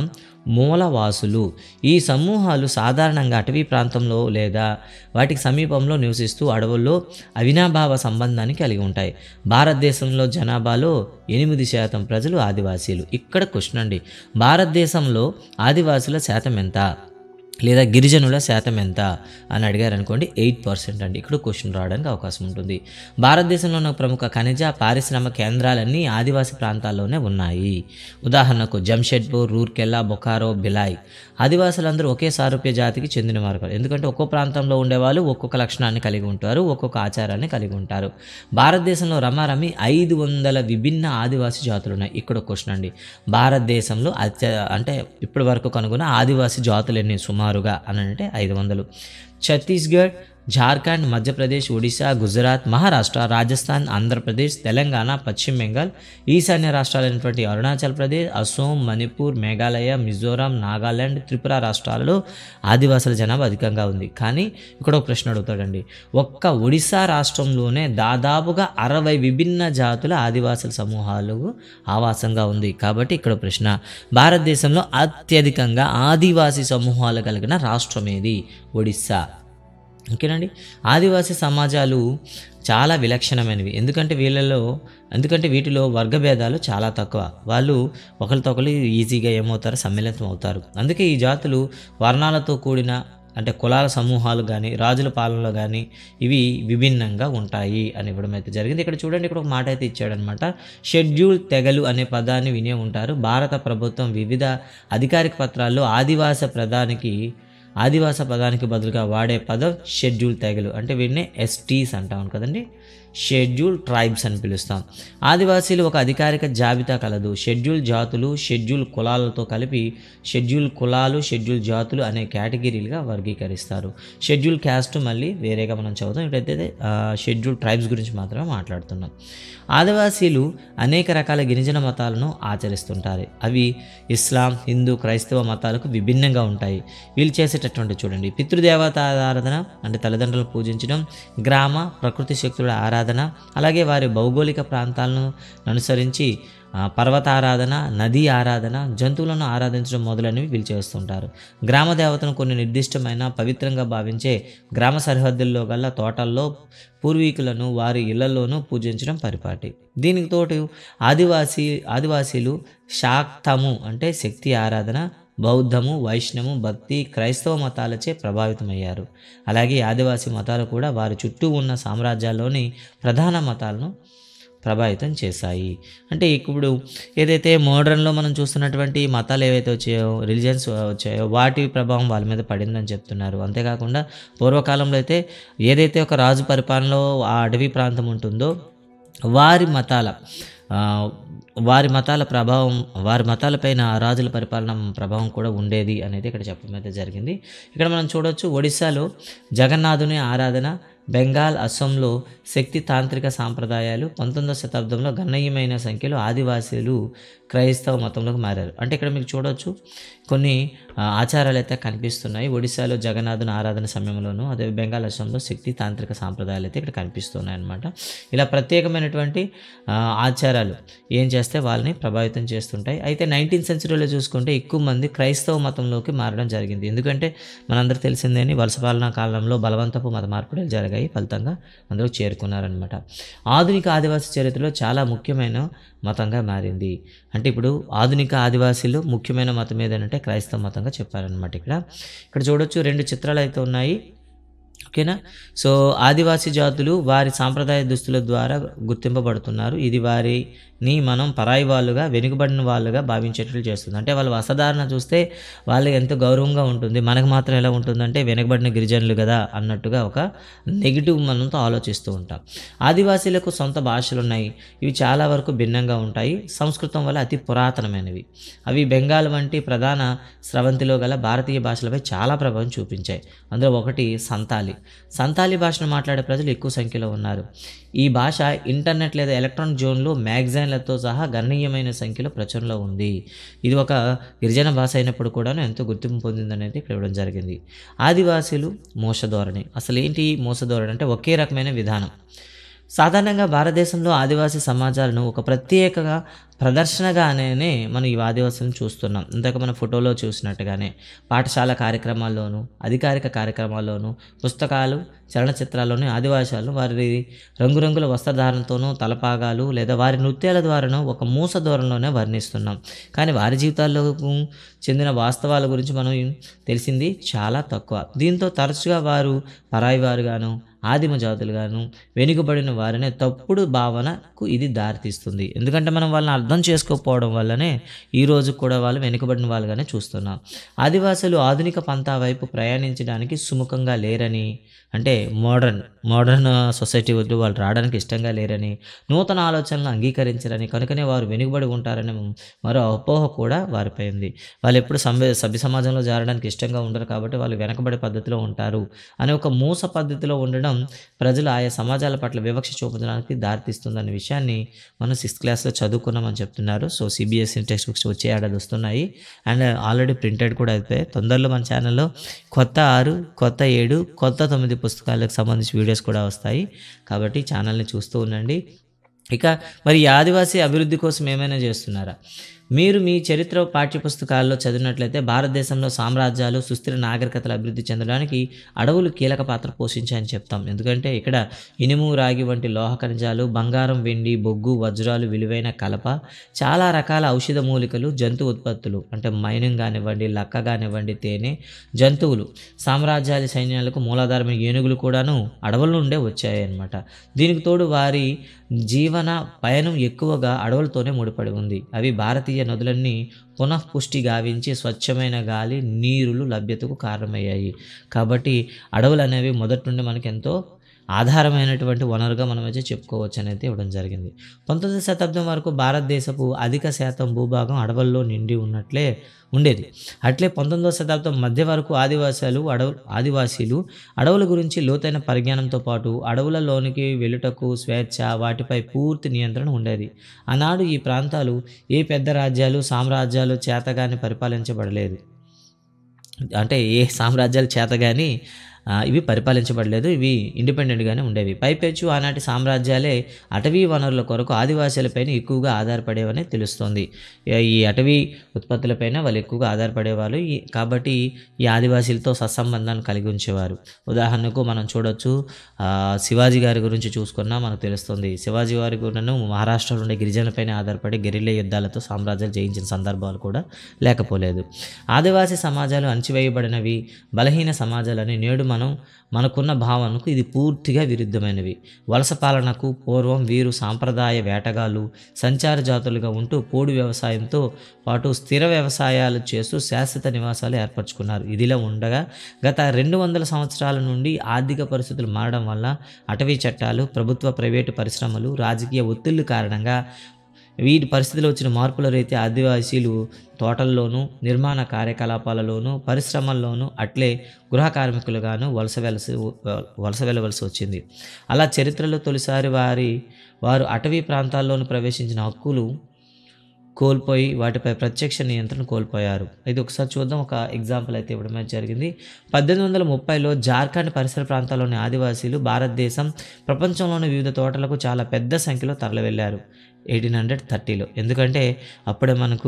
మూలవాసులు. ఈ సమూహాలు సాధారణంగా అటవీ ప్రాంతంలో లేదా వాటికి సమీపంలో నివసిస్తూ అడవుల్లో అవినాభావ సంబంధాన్ని కలిగి ఉంటాయి. భారతదేశంలో జనాభాలో ఎనిమిది శాతం ప్రజలు ఆదివాసీలు. ఇక్కడ క్వశ్చన్ అండి, భారతదేశంలో ఆదివాసుల శాతం ఎంత లేదా గిరిజనుల శాతం ఎంత అని అడిగారు అనుకోండి, ఎయిట్ పర్సెంట్ అండి. ఇక్కడ క్వశ్చన్ రావడానికి అవకాశం ఉంటుంది. భారతదేశంలో ఉన్న ప్రముఖ ఖనిజ పారిశ్రామిక కేంద్రాలన్నీ ఆదివాసీ ప్రాంతాల్లోనే ఉన్నాయి. ఉదాహరణకు జంషెడ్పూర్, రూర్కెల్లా, బొకారో, బిలాయ్. ఆదివాసులందరూ ఒకే సారూప్య జాతికి చెందినవారు కాదు, ఎందుకంటే ఒక్కో ప్రాంతంలో ఉండేవాళ్ళు ఒక్కొక్క లక్షణాన్ని కలిగి ఉంటారు, ఒక్కొక్క ఆచారాన్ని కలిగి ఉంటారు. భారతదేశంలో రమారమి ఐదు వందల విభిన్న ఆదివాసీ జాతులు ఉన్నాయి. ఇక్కడ క్వశ్చన్ అండి, భారతదేశంలో అత్య అంటే ఇప్పటి వరకు కనుగొన్న ఆదివాసీ జాతులు ఎన్ని సుమారుగా అని అంటే ఐదు వందలు. ఛత్తీస్గఢ్, జార్ఖండ్, మధ్యప్రదేశ్, ఒడిశా, గుజరాత్, మహారాష్ట్ర, రాజస్థాన్, ఆంధ్రప్రదేశ్, తెలంగాణ, పశ్చిమ బెంగాల్, ఈశాన్య రాష్ట్రాలైనటువంటి అరుణాచల్ ప్రదేశ్, అసోం, మణిపూర్, మేఘాలయ, మిజోరాం, నాగాలాండ్, త్రిపుర రాష్ట్రాలలో ఆదివాసుల జనాభా అధికంగా ఉంది. కానీ ఇక్కడ ఒక ప్రశ్న అడుగుతాడండి, ఒక్క ఒడిశా రాష్ట్రంలోనే దాదాపుగా అరవై విభిన్న జాతుల ఆదివాసుల సమూహాలు ఆవాసంగా ఉంది. కాబట్టి ఇక్కడ ప్రశ్న, భారతదేశంలో అత్యధికంగా ఆదివాసీ సమూహాలు కలిగిన రాష్ట్రం ఏది? ఒడిశా. ఓకేనండి. ఆదివాసీ సమాజాలు చాలా విలక్షణమైనవి, ఎందుకంటే వీళ్ళలో ఎందుకంటే వీటిలో వర్గభేదాలు చాలా తక్కువ. వాళ్ళు ఒకరితో ఒకరు ఈజీగా ఏమవుతారు, సమ్మిళితం అవుతారు. అందుకే ఈ జాతులు వర్ణాలతో కూడిన అంటే కులాల సమూహాలు కానీ రాజుల పాలనలో కానీ ఇవి విభిన్నంగా ఉంటాయి అని ఇవ్వడం అయితే జరిగింది. ఇక్కడ చూడండి, ఇక్కడ ఒక మాట అయితే ఇచ్చాడనమాట. షెడ్యూల్ తెగలు అనే పదాన్ని వినే ఉంటారు. భారత ప్రభుత్వం వివిధ అధికారిక పత్రాల్లో ఆదివాస ప్రధానికి ఆదివాస పదానికి బదులుగా వాడే పదం షెడ్యూల్ తెగలు, అంటే వీటిని ఎస్టీస్ అంటాం కదండి, షెడ్యూల్ ట్రైబ్స్ అని పిలుస్తాం. ఆదివాసీలు ఒక అధికారిక జాబితా కలదు. షెడ్యూల్ జాతులు షెడ్యూల్ కులాలతో కలిపి షెడ్యూల్ కులాలు షెడ్యూల్ జాతులు అనే కేటగిరీలుగా వర్గీకరిస్తారు. షెడ్యూల్ క్యాస్ట్ మళ్ళీ వేరేగా మనం చదువుతాం. ఇప్పుడైతే షెడ్యూల్ ట్రైబ్స్ గురించి మాత్రమే మాట్లాడుతున్నాం. ఆదివాసీలు అనేక రకాల గిరిజన మతాలను ఆచరిస్తుంటారు. అవి ఇస్లాం, హిందూ, క్రైస్తవ మతాలకు విభిన్నంగా ఉంటాయి. వీళ్ళు చేసేటటువంటి చూడండి, పితృదేవత ఆరాధన అంటే తల్లిదండ్రులను పూజించడం, గ్రామ ప్రకృతి శక్తుల ఆరాధన, అలాగే వారి భౌగోళిక ప్రాంతాలను అనుసరించి పర్వతారాధన, నదీ ఆరాధన, జంతువులను ఆరాధించడం మొదలైనవి వీళ్ళు చేస్తుంటారు. గ్రామ దేవతను కొన్ని నిర్దిష్టమైన పవిత్రంగా భావించే గ్రామ సరిహద్దుల్లో గల తోటల్లో పూర్వీకులను వారి ఇళ్లలోనూ పూజించడం పరిపాటి. దీనికి తోడు ఆదివాసీ ఆదివాసీలు శాక్తము అంటే శక్తి ఆరాధన, బౌద్ధము, వైష్ణము, భక్తి, క్రైస్తవ మతాలచే ప్రభావితమయ్యారు. అలాగే ఆదివాసీ మతాలు కూడా వారి చుట్టూ ఉన్న సామ్రాజ్యాల్లోని ప్రధాన మతాలను ప్రభావితం చేశాయి. అంటే ఇప్పుడు ఏదైతే మోడర్న్లో మనం చూస్తున్నటువంటి మతాలు ఏవైతే వచ్చాయో, రిలీజియన్స్ వచ్చాయో, వాటి ప్రభావం వాళ్ళ మీద పడిందని చెప్తున్నారు. అంతేకాకుండా పూర్వకాలంలో అయితే ఏదైతే ఒక రాజు పరిపాలనలో ఆ అడవి ప్రాంతం ఉంటుందో వారి మతాల వారి మతాల ప్రభావం వారి మతాలపైన రాజుల పరిపాలన ప్రభావం కూడా ఉండేది అనేది ఇక్కడ చెప్పడం అయితే జరిగింది. ఇక్కడ మనం చూడవచ్చు, ఒడిశాలో జగన్నాథుని ఆరాధన, బెంగాల్, అస్సాంలో శక్తి తాంత్రిక సాంప్రదాయాలు, పంతొమ్మిదవ శతాబ్దంలో గణనీయమైన సంఖ్యలో ఆదివాసీలు క్రైస్తవ మతంలోకి మారారు. అంటే ఇక్కడ మీకు చూడవచ్చు కొన్ని ఆచారాలు అయితే కనిపిస్తున్నాయి. ఒడిశాలో జగన్నాథుని ఆరాధన సమయంలోనూ, అదే బెంగాల్, అస్సాంలో శక్తి తాంత్రిక సాంప్రదాయాలు అయితే ఇక్కడ కనిపిస్తున్నాయి అన్నమాట. ఇలా ప్రత్యేకమైనటువంటి ఆచారాలు ఏం చేస్తే వాళ్ళని ప్రభావితం చేస్తుంటాయి. అయితే నైన్టీన్త్ సెంచరీలో చూసుకుంటే ఎక్కువ మంది క్రైస్తవ మతంలోకి మారడం జరిగింది. ఎందుకంటే మనందరూ తెలిసిందేని వలస పాలనా కాలంలో బలవంతపు మత మార్పులు జరిగాయి, ఫలితంగా అందులో చేరుకున్నారనమాట. ఆధునిక ఆదివాసీ చరిత్రలో చాలా ముఖ్యమైన మతంగా మారింది. అంటే ఇప్పుడు ఆధునిక ఆదివాసీలు ముఖ్యమైన మతం ఏదంటే క్రైస్తవ మతంగా చెప్పారనమాట. ఇక్కడ ఇక్కడ చూడొచ్చు రెండు చిత్రాలు అయితే ఉన్నాయి. ఓకేనా. సో ఆదివాసీ జాతులు వారి సాంప్రదాయ దుస్తుల ద్వారా గుర్తింపబడుతున్నారు. ఇది వారిని మనం పరాయి వాళ్ళుగా, వెనుకబడిన వాళ్ళుగా భావించేటట్లు చేస్తుంది. అంటే వాళ్ళ వస్త్రధారణ చూస్తే వాళ్ళకి ఎంతో గౌరవంగా ఉంటుంది, మనకు మాత్రం ఎలా ఉంటుందంటే వెనుకబడిన గిరిజనులు కదా అన్నట్టుగా ఒక నెగిటివ్ మనతో ఆలోచిస్తూ ఉంటాం. ఆదివాసీలకు సొంత భాషలు ఉన్నాయి. ఇవి చాలా వరకు భిన్నంగా ఉంటాయి. సంస్కృతం వల్ల అతి పురాతనమైనవి. అవి బెంగాల్ వంటి ప్రధాన స్రవంతిలో గల భారతీయ భాషలపై చాలా ప్రభావం చూపించాయి. అందులో ఒకటి సంతాలి. సంతాలి భాషను మాట్లాడే ప్రజలు ఎక్కువ సంఖ్యలో ఉన్నారు. ఈ భాష ఇంటర్నెట్ లేదా ఎలక్ట్రానిక్ జోన్లో మ్యాగజైన్లతో సహా గణనీయమైన సంఖ్యలో ప్రచురణలో ఉంది. ఇది ఒక గిరిజన భాష అయినప్పుడు కూడా ఎంతో గుర్తింపు పొందిందనేది ఇక్కడ ఇవ్వడం జరిగింది. ఆదివాసీలు మోసధోరణి. అసలు ఏంటి మోసధోరణి అంటే ఒకే రకమైన విధానం. సాధారణంగా భారతదేశంలో ఆదివాసీ సమాజాలను ఒక ప్రత్యేకగా ప్రదర్శనగానే మనం ఈ ఆదివాసులను చూస్తున్నాం. ఇందాక మన ఫోటోలో చూసినట్టుగానే పాఠశాల కార్యక్రమాల్లోనూ, అధికారిక కార్యక్రమాల్లోనూ, పుస్తకాలు, చలనచిత్రాల్లోనూ ఆదివాసాలను వారి రంగురంగుల వస్త్రధారణతోనూ, తలపాగాలు లేదా వారి నృత్యాల ద్వారానూ ఒక మూస ధోరణిలోనే వర్ణిస్తున్నాం. కానీ వారి జీవితాల్లోకి చెందిన వాస్తవాల గురించి మనం తెలిసింది చాలా తక్కువ. దీంతో తరచుగా వారు పరాయివారుగాను, ఆదిమ జాతులుగాను, వెనుకబడిన వారనే తప్పుడు భావనకు ఇది దారితీస్తుంది. ఎందుకంటే మనం వాళ్ళని అర్థం చేసుకోకపోవడం వల్లనే ఈరోజు కూడా వాళ్ళు వెనుకబడిన వాళ్ళుగానే చూస్తున్నాం. ఆదివాసులు ఆధునిక పంథా వైపు ప్రయాణించడానికి సుముఖంగా లేరని, అంటే మోడర్న్ మోడర్న్ సొసైటీ వద్దు వాళ్ళు రావడానికి ఇష్టంగా లేరని, నూతన ఆలోచనలు అంగీకరించరని, కనుకనే వారు వెనుకబడి ఉంటారని మరో అపోహ కూడా వారిపై ఉంది. వాళ్ళు ఎప్పుడు సభ్య సభ్య సమాజంలో జారడానికి ఇష్టంగా ఉండరు కాబట్టి వాళ్ళు వెనకబడే పద్ధతిలో ఉంటారు అనే ఒక మూస పద్ధతిలో ఉండడం ప్రజలు ఆయా సమాజాల పట్ల వివక్ష చూపించడానికి దారితీస్తుందనే విషయాన్ని మనం సిక్స్త్ క్లాస్లో చదువుకున్నామని చెప్తున్నారు. సో సిబిఎస్ఈ టెక్స్ట్ బుక్స్ వచ్చే ఏడాది వస్తున్నాయి అండ్ ఆల్రెడీ ప్రింటెడ్ కూడా అయిపోయాయి. తొందరలో మన ఛానల్లో కొత్త ఆరు, కొత్త ఏడు, కొత్త తొమ్మిది పుస్తకాలకు సంబంధించి వీడియోస్ కూడా వస్తాయి. కాబట్టి ఛానల్ని చూస్తూ ఉండండి. ఇక మరి ఈ ఆదివాసీ అభివృద్ధి కోసం ఏమైనా చేస్తున్నారా? మీరు మీ చరిత్ర పాఠ్యపుస్తకాల్లో చదివినట్లయితే భారతదేశంలో సామ్రాజ్యాలు, సుస్థిర నాగరికతలు అభివృద్ధి చెందడానికి అడవులు కీలక పాత్ర పోషించాయని చెప్తాం. ఎందుకంటే ఇక్కడ ఇనుము, రాగి వంటి లోహ ఖనిజాలు, బంగారం, వెండి, బొగ్గు, వజ్రాలు, విలువైన కలప, చాలా రకాల ఔషధ మూలికలు, జంతు ఉత్పత్తులు అంటే మైనింగ్ కానివ్వండి, లక్క కానివ్వండి, తేనె, జంతువులు, సామ్రాజ్యాల సైన్యాలకు మూలాధారమైన ఏనుగులు కూడాను అడవుల నుండే వచ్చాయి అన్నమాట. దీనికి తోడు వారి జీవన పయనం ఎక్కువగా అడవులతోనే ముడిపడి ఉంది. అవి భారతీయ నదులన్నీ పునఃపుష్టి గావించి స్వచ్ఛమైన గాలి, నీరులు లభ్యతకు కారణమయ్యాయి. కాబట్టి అడవులు అనేవి మొదటి నుండి మనకు ఎంతో ఆధారమైనటువంటి వనరుగా మనం అయితే చెప్పుకోవచ్చు అనేది ఇవ్వడం జరిగింది. పంతొమ్మిదవ శతాబ్దం వరకు భారతదేశపు అధిక శాతం భూభాగం అడవుల్లో నిండి ఉన్నట్లే ఉండేది. అట్లే పంతొమ్మిదవ శతాబ్దం మధ్య వరకు ఆదివాసాలు అడవు ఆదివాసీలు అడవుల గురించి లోతైన పరిజ్ఞానంతో పాటు అడవులలోనికి వెళ్ళుటకు స్వేచ్ఛ, వాటిపై పూర్తి నియంత్రణ ఉండేది. ఆనాడు ఈ ప్రాంతాలు ఏ పెద్ద రాజ్యాలు, సామ్రాజ్యాలు చేతగాని పరిపాలించబడలేదు. అంటే ఏ సామ్రాజ్యాలు చేతగాని ఇవి పరిపాలించబడలేదు. ఇవి ఇండిపెండెంట్గానే ఉండేవి. పైపెచ్చు ఆనాటి సామ్రాజ్యాలే అటవీ వనరుల కొరకు ఆదివాసీలపైన ఎక్కువగా ఆధారపడేవని తెలుస్తోంది. ఈ అటవీ ఉత్పత్తులపైన వాళ్ళు ఎక్కువగా ఆధారపడేవాళ్ళు. ఈ కాబట్టి ఈ ఆదివాసీలతో సత్సంబంధాన్ని కలిగి ఉంచేవారు. ఉదాహరణకు మనం చూడొచ్చు, శివాజీ గారి గురించి చూసుకున్నా మనకు తెలుస్తుంది. శివాజీ వారి కూడాను మహారాష్ట్రలో ఉండే గిరిజనులపైన ఆధారపడి గెరిల్లా యుద్ధాలతో సామ్రాజ్యాలు జయించిన సందర్భాలు కూడా లేకపోలేదు. ఆదివాసీ సమాజాలు అణచివేయబడినవి, బలహీన సమాజాలని నేడు మనం మనకున్న భావనకు ఇది పూర్తిగా విరుద్ధమైనవి. వలస పాలనకు పూర్వం వీరు సాంప్రదాయ వేటగాళ్ళు, సంచార జాతులుగా ఉంటూ పోడు వ్యవసాయంతో పాటు స్థిర వ్యవసాయాలు చేస్తూ శాశ్వత నివాసాలు ఏర్పరచుకున్నారు. ఇదిలా ఉండగా గత రెండు వందల సంవత్సరాల నుండి ఆర్థిక పరిస్థితులు మారడం వల్ల అటవీ చట్టాలు, ప్రభుత్వ ప్రైవేటు పరిశ్రమలు, రాజకీయ ఒత్తిళ్ల కారణంగా వీటి పరిస్థితిలో వచ్చిన మార్పుల రీతి ఆదివాసీలు తోటల్లోనూ, నిర్మాణ కార్యకలాపాలలోనూ, పరిశ్రమల్లోనూ, అట్లే గృహ కార్మికులుగాను వలస వెలసి వలస వెళ్ళవలసి వచ్చింది. అలా చరిత్రలో తొలిసారి వారి వారు అటవీ ప్రాంతాల్లోనూ ప్రవేశించిన హక్కులు కోల్పోయి వాటిపై ప్రత్యక్ష నియంత్రణ కోల్పోయారు. ఇది ఒకసారి చూద్దాం. ఒక ఎగ్జాంపుల్ అయితే ఇవ్వడం జరిగింది. పద్దెనిమిది వందల ముప్పైలో జార్ఖండ్ పరిసర ప్రాంతాల్లోని ఆదివాసీలు భారతదేశం, ప్రపంచంలోని వివిధ తోటలకు చాలా పెద్ద సంఖ్యలో తరలి వెళ్ళారు. ఎయిటీన్ హండ్రెడ్ థర్టీలో ఎందుకంటే అప్పుడే మనకు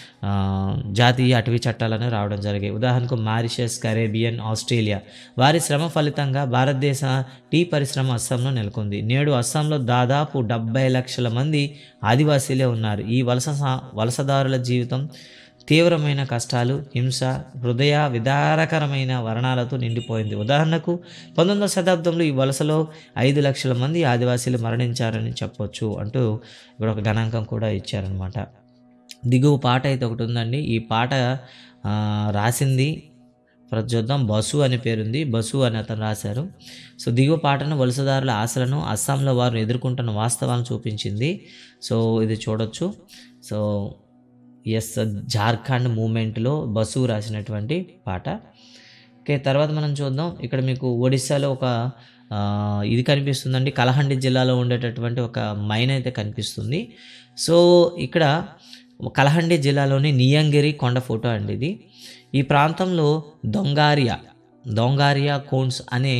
జాతీయ అటవీ చట్టాలను రావడం జరిగాయి. ఉదాహరణకు మారిషస్, కరేబియన్, ఆస్ట్రేలియా వారి శ్రమ ఫలితంగా భారతదేశ టీ పరిశ్రమ అస్సాంలో నెలకొంది. నేడు అస్సాంలో దాదాపు డెబ్బై లక్షల మంది ఆదివాసీలే ఉన్నారు. ఈ వలస వలసదారుల జీవితం తీవ్రమైన కష్టాలు, హింస, హృదయ విదారకరమైన వర్ణాలతో నిండిపోయింది. ఉదాహరణకు పంతొమ్మిదవ శతాబ్దంలో ఈ వలసలో ఐదు లక్షల మంది ఆదివాసీలు మరణించారని చెప్పొచ్చు అంటూ ఇక్కడ ఒక గణాంకం కూడా ఇచ్చారనమాట. దిగువ పాట అయితే ఒకటి ఉందండి. ఈ పాట రాసింది చూద్దాం, బసు అనే పేరుంది. బసు అని అతను రాశారు. సో దిగువ పాటను వలసదారుల ఆశలను, అస్సాంలో వారు ఎదుర్కొంటున్న వాస్తవాలను చూపించింది. సో ఇది చూడొచ్చు. సో ఎస్, జార్ఖండ్ మూమెంట్లో బసు రాసినటువంటి పాట. ఓకే, తర్వాత మనం చూద్దాం. ఇక్కడ మీకు ఒడిస్సాలో ఒక ఇది కనిపిస్తుందండి. కలహండి జిల్లాలో ఉండేటటువంటి ఒక మైన్ అయితే కనిపిస్తుంది. సో ఇక్కడ కలహండి జిల్లాలోని నియంగిరి కొండ ఫోటో అండి ఇది. ఈ ప్రాంతంలో దొంగారియా దొంగారియా కోన్స్ అనే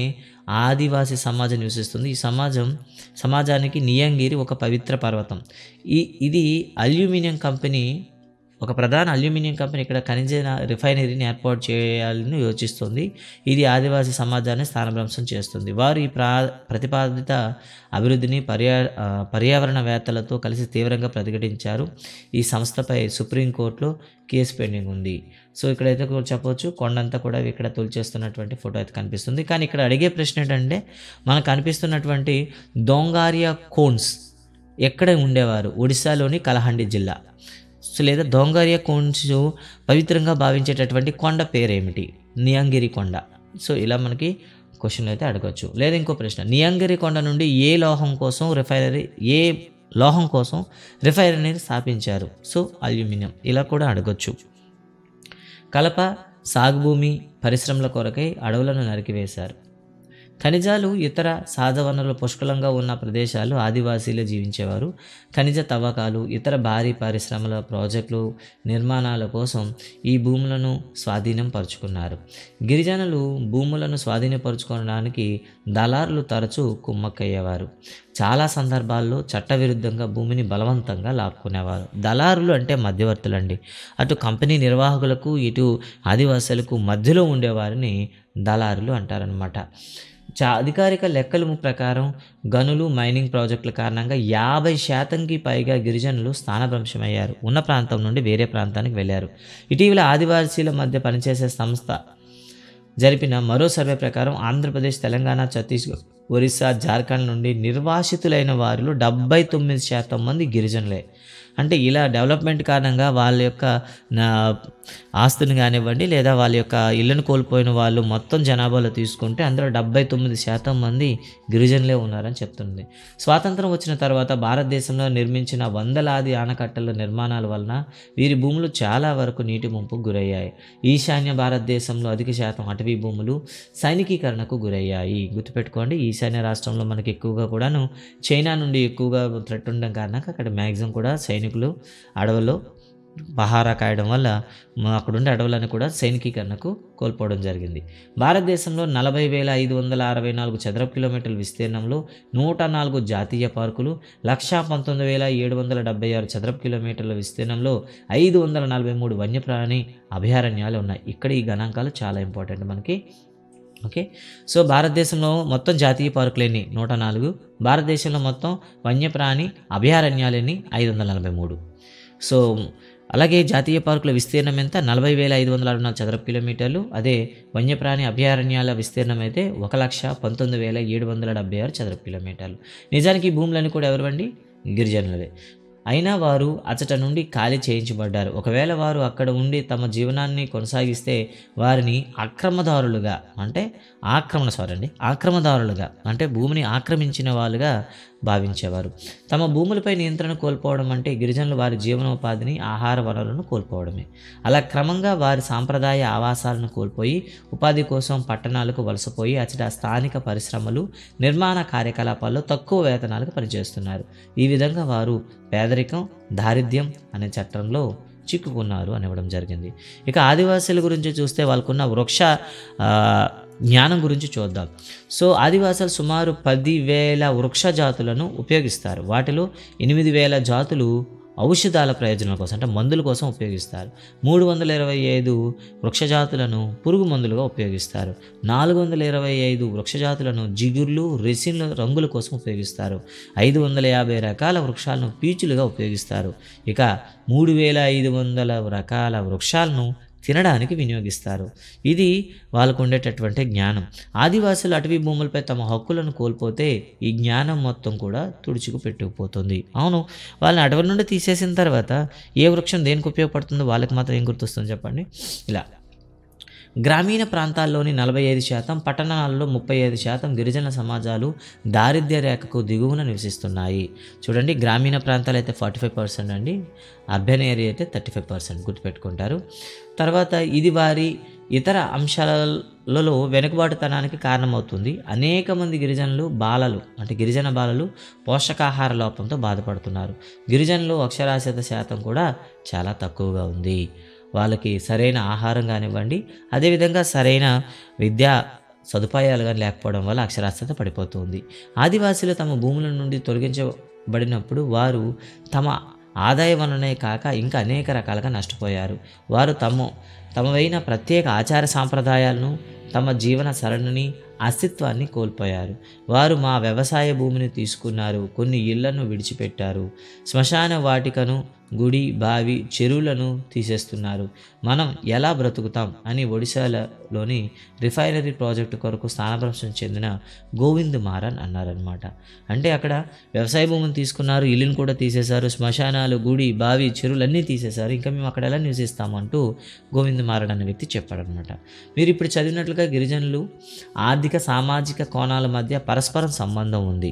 ఆదివాసీ సమాజం నివసిస్తుంది. ఈ సమాజం సమాజానికి నియంగిరి ఒక పవిత్ర పర్వతం. ఈ ఇది అల్యూమినియం కంపెనీ ఒక ప్రధాన అల్యూమినియం కంపెనీ ఇక్కడ ఖనిజ రిఫైనరీని ఏర్పాటు చేయాలని యోచిస్తుంది. ఇది ఆదివాసీ సమాజాన్ని స్థానభ్రంశం చేస్తుంది. వారు ఈ ప్రా ప్రతిపాదిత అభివృద్ధిని పర్యా పర్యావరణవేత్తలతో కలిసి తీవ్రంగా ప్రతిఘటించారు. ఈ సంస్థపై సుప్రీంకోర్టులో కేసు పెండింగ్ ఉంది. సో ఇక్కడైతే కూడా చెప్పవచ్చు కొండంతా కూడా ఇక్కడ తొలిచేస్తున్నటువంటి ఫోటో అయితే కనిపిస్తుంది. కానీ ఇక్కడ అడిగే ప్రశ్న ఏంటంటే మనకు కనిపిస్తున్నటువంటి దోంగారియా కోన్స్ ఎక్కడ ఉండేవారు? ఒడిశాలోని కలహండి జిల్లా. సో లేదా దోంగారియా కోన్స్ పవిత్రంగా భావించేటటువంటి కొండ పేరేమిటి? నియంగిరి కొండ. సో ఇలా మనకి క్వశ్చన్ అయితే అడగచ్చు. లేదా ఇంకో ప్రశ్న, నియంగిరి కొండ నుండి ఏ లోహం కోసం రిఫైనరీ ఏ లోహం కోసం రిఫైనరీని స్థాపించారు? So aluminium. ఇలా కూడా అడగచ్చు. కలప సాగు భూమి పరిశ్రమల కొరకై అడవులను నరికివేశారు. ఖనిజాలు ఇతర సహజ వనరులు పుష్కలంగా ఉన్న ప్రదేశాలు ఆదివాసీలు జీవించేవారు. ఖనిజ తవ్వకాలు ఇతర భారీ పరిశ్రమల ప్రాజెక్టులు నిర్మాణాల కోసం ఈ భూములను స్వాధీనం పరుచుకున్నారు. గిరిజనులు భూములను స్వాధీనపరుచుకోవడానికి దళారులు తరచూ కుమ్మక్కయ్యేవారు. చాలా సందర్భాల్లో చట్టవిరుద్ధంగా భూమిని బలవంతంగా లాక్కునేవారు. దళారులు అంటే మధ్యవర్తులండి. అటు కంపెనీ నిర్వాహకులకు ఇటు ఆదివాసులకు మధ్యలో ఉండేవారిని దళారులు అంటారనమాట. చా అధికారిక లెక్కల ప్రకారం గనులు మైనింగ్ ప్రాజెక్టుల కారణంగా యాభై శాతంకి పైగా గిరిజనులు స్థానభ్రంశమయ్యారు. ఉన్న ప్రాంతం నుండి వేరే ప్రాంతానికి వెళ్ళారు. ఇటీవల ఆదివాసీల మధ్య పనిచేసే సంస్థ జరిపిన మరో సర్వే ప్రకారం ఆంధ్రప్రదేశ్, తెలంగాణ, ఛత్తీస్గఢ్, ఒరిస్సా, జార్ఖండ్ నుండి నిర్వాసితులైన వారిలో డెబ్బై తొమ్మిది శాతం మంది గిరిజనులే. అంటే ఇలా డెవలప్మెంట్ కారణంగా వాళ్ళ యొక్క ఆస్తుని కానివ్వండి లేదా వాళ్ళ యొక్క ఇళ్ళను కోల్పోయిన వాళ్ళు మొత్తం జనాభాలో తీసుకుంటే అందులో డెబ్బై తొమ్మిది శాతం మంది గిరిజనులే ఉన్నారని చెప్తుంది. స్వాతంత్రం వచ్చిన తర్వాత భారతదేశంలో నిర్మించిన వందలాది ఆనకట్టల నిర్మాణాల వలన వీరి భూములు చాలా వరకు నీటి ముంపుకు గురయ్యాయి. ఈశాన్య భారతదేశంలో అధిక శాతం అటవీ భూములు సైనికీకరణకు గురయ్యాయి. గుర్తుపెట్టుకోండి, ఈశాన్య రాష్ట్రంలో మనకి ఎక్కువగా కూడాను చైనా నుండి ఎక్కువగా థ్రెట్ ఉండడం కారణంగా అక్కడ మ్యాక్సిమం కూడా సైనికులు అడవుల్లో పహారా కాయడం వల్ల అక్కడుండే అడవులను కూడా సైనికీకరణకు కోల్పోవడం జరిగింది. భారతదేశంలో నలభై వేల ఐదు వందల అరవై నాలుగు చదరపు కిలోమీటర్ల విస్తీర్ణంలో నూట నాలుగు జాతీయ పార్కులు, లక్షా పంతొమ్మిది వేల ఏడు వందల డెబ్బై ఆరు చదరపు కిలోమీటర్ల విస్తీర్ణంలో ఐదు వందల నలభై మూడు వన్యప్రాణి అభయారణ్యాలు ఉన్నాయి. ఇక్కడ ఈ గణాంకాలు చాలా ఇంపార్టెంట్ మనకి. ఓకే, సో భారతదేశంలో మొత్తం జాతీయ పార్కులన్నీ నూట నాలుగు, భారతదేశంలో మొత్తం వన్యప్రాణి అభయారణ్యాలన్నీ ఐదు వందల నలభై మూడు. సో అలాగే జాతీయ పార్కుల విస్తీర్ణం ఎంత? నలభై వేల ఐదు వందల అరవై నాలుగు చదరపు కిలోమీటర్లు. అదే వన్యప్రాణి అభయారణ్యాల విస్తీర్ణం అయితే ఒక లక్ష పంతొమ్మిది వేల ఏడు వందల డెబ్బై ఆరు చదరపు కిలోమీటర్లు. నిజానికి ఈ భూములన్నీ కూడా ఎవరివండి? గిరిజనులే. అయినా వారు అచ్చట నుండి ఖాళీ చేయించబడ్డారు. ఒకవేళ వారు అక్కడ ఉండి తమ జీవనాన్ని కొనసాగిస్తే వారిని అక్రమదారులుగా అంటే ఆక్రమణ సారీ అండి ఆక్రమదారులుగా అంటే భూమిని ఆక్రమించిన వాళ్ళుగా భావించేవారు. తమ భూములపై నియంత్రణ కోల్పోవడం అంటే గిరిజనులు వారి జీవనోపాధిని, ఆహార వనరులను కోల్పోవడమే. అలా క్రమంగా వారి సాంప్రదాయ ఆవాసాలను కోల్పోయి ఉపాధి కోసం పట్టణాలకు వలసపోయి అచ్చట స్థానిక పరిశ్రమలు, నిర్మాణ కార్యకలాపాల్లో తక్కువ వేతనాలకు పనిచేస్తున్నారు. ఈ విధంగా వారు పేదరికం, దారిద్ర్యం అనే చట్టంలో చిక్కుకున్నారు అని ఇవ్వడం జరిగింది. ఇక ఆదివాసీల గురించి చూస్తే వాళ్ళకున్న వృక్ష జ్ఞానం గురించి చూద్దాం. సో ఆదివాసులు సుమారు పదివేల వృక్ష జాతులను ఉపయోగిస్తారు. వాటిలో ఎనిమిది వేల జాతులు ఔషధాల ప్రయోజనాల కోసం అంటే మందుల కోసం ఉపయోగిస్తారు. మూడు వందల ఇరవై ఐదు వృక్షజాతులను పురుగు మందులుగా ఉపయోగిస్తారు. నాలుగు వందల ఇరవై ఐదు వృక్షజాతులను జిగుర్లు, రెసిన్ల రంగుల కోసం ఉపయోగిస్తారు. ఐదు వందల యాభై రకాల వృక్షాలను పీచులుగా ఉపయోగిస్తారు. ఇక మూడు వేల ఐదు వందల రకాల వృక్షాలను తినడానికి వినియోగిస్తారు. ఇది వాళ్ళకు ఉండేటటువంటి జ్ఞానం. ఆదివాసులు అటవీ భూములపై తమ హక్కులను కోల్పోతే ఈ జ్ఞానం మొత్తం కూడా తుడుచుకు పెట్టుకుపోతుంది. అవును, వాళ్ళని అడవి నుండి తీసేసిన తర్వాత ఏ వృక్షం దేనికి ఉపయోగపడుతుందో వాళ్ళకి మాత్రం ఏం గుర్తొస్తుందో చెప్పండి. ఇలా గ్రామీణ ప్రాంతాల్లోని నలభై ఐదు శాతం, పట్టణాల్లో ముప్పై ఐదు శాతం గిరిజన సమాజాలు దారిద్ర్య రేఖకు దిగువన నివసిస్తున్నాయి. చూడండి, గ్రామీణ ప్రాంతాలు అయితే ఫార్టీ ఫైవ్ పర్సెంట్ అండి, అర్బన్ ఏరియా అయితే థర్టీ ఫైవ్ పర్సెంట్ గుర్తుపెట్టుకుంటారు. తర్వాత ఇది వారి ఇతర అంశాలలో వెనుకబాటుతనానికి కారణమవుతుంది. అనేక మంది గిరిజనులు బాలలు అంటే గిరిజన బాలలు పోషకాహార లోపంతో బాధపడుతున్నారు. గిరిజనులు అక్షరాస్యత శాతం కూడా చాలా తక్కువగా ఉంది. వాళ్ళకి సరైన ఆహారం కానివ్వండి, అదేవిధంగా సరైన విద్యా సదుపాయాలు కానీ లేకపోవడం వల్ల అక్షరాస్యత పడిపోతుంది. ఆదివాసీలు తమ భూముల నుండి తొలగించబడినప్పుడు వారు తమ ఆదాయ వనరునే కాక ఇంకా అనేక రకాలుగా నష్టపోయారు. వారు తమ తమవైన ప్రత్యేక ఆచార సాంప్రదాయాలను, తమ జీవన సరళిని, అస్తిత్వాన్ని కోల్పోయారు. వారు మా వ్యవసాయ భూమిని తీసుకున్నారు, కొన్ని ఇళ్లను విడిచిపెట్టారు, శ్మశాన వాటికను, గుడి, బావి, చెరువులను తీసేస్తున్నారు. మనం ఎలా బ్రతుకుతాం అని ఒడిశాలోని రిఫైనరీ ప్రాజెక్టు కొరకు స్థానభ్రంశం చెందిన గోవింద్ మారన్ అన్నారనమాట. అంటే అక్కడ వ్యవసాయ భూమిని తీసుకున్నారు, ఇల్లును కూడా తీసేశారు, శ్మశానాలు, గుడి, బావి, చెరువులు అన్నీ తీసేశారు, ఇంకా మేము అక్కడ ఎలా నివసిస్తామంటూ గోవింద్ మారన్ అనే వ్యక్తి చెప్పాడనమాట. మీరు ఇప్పుడు చదివినట్లుగా గిరిజనులు ఆర్థిక సామాజిక కోణాల మధ్య పరస్పరం సంబంధం ఉంది.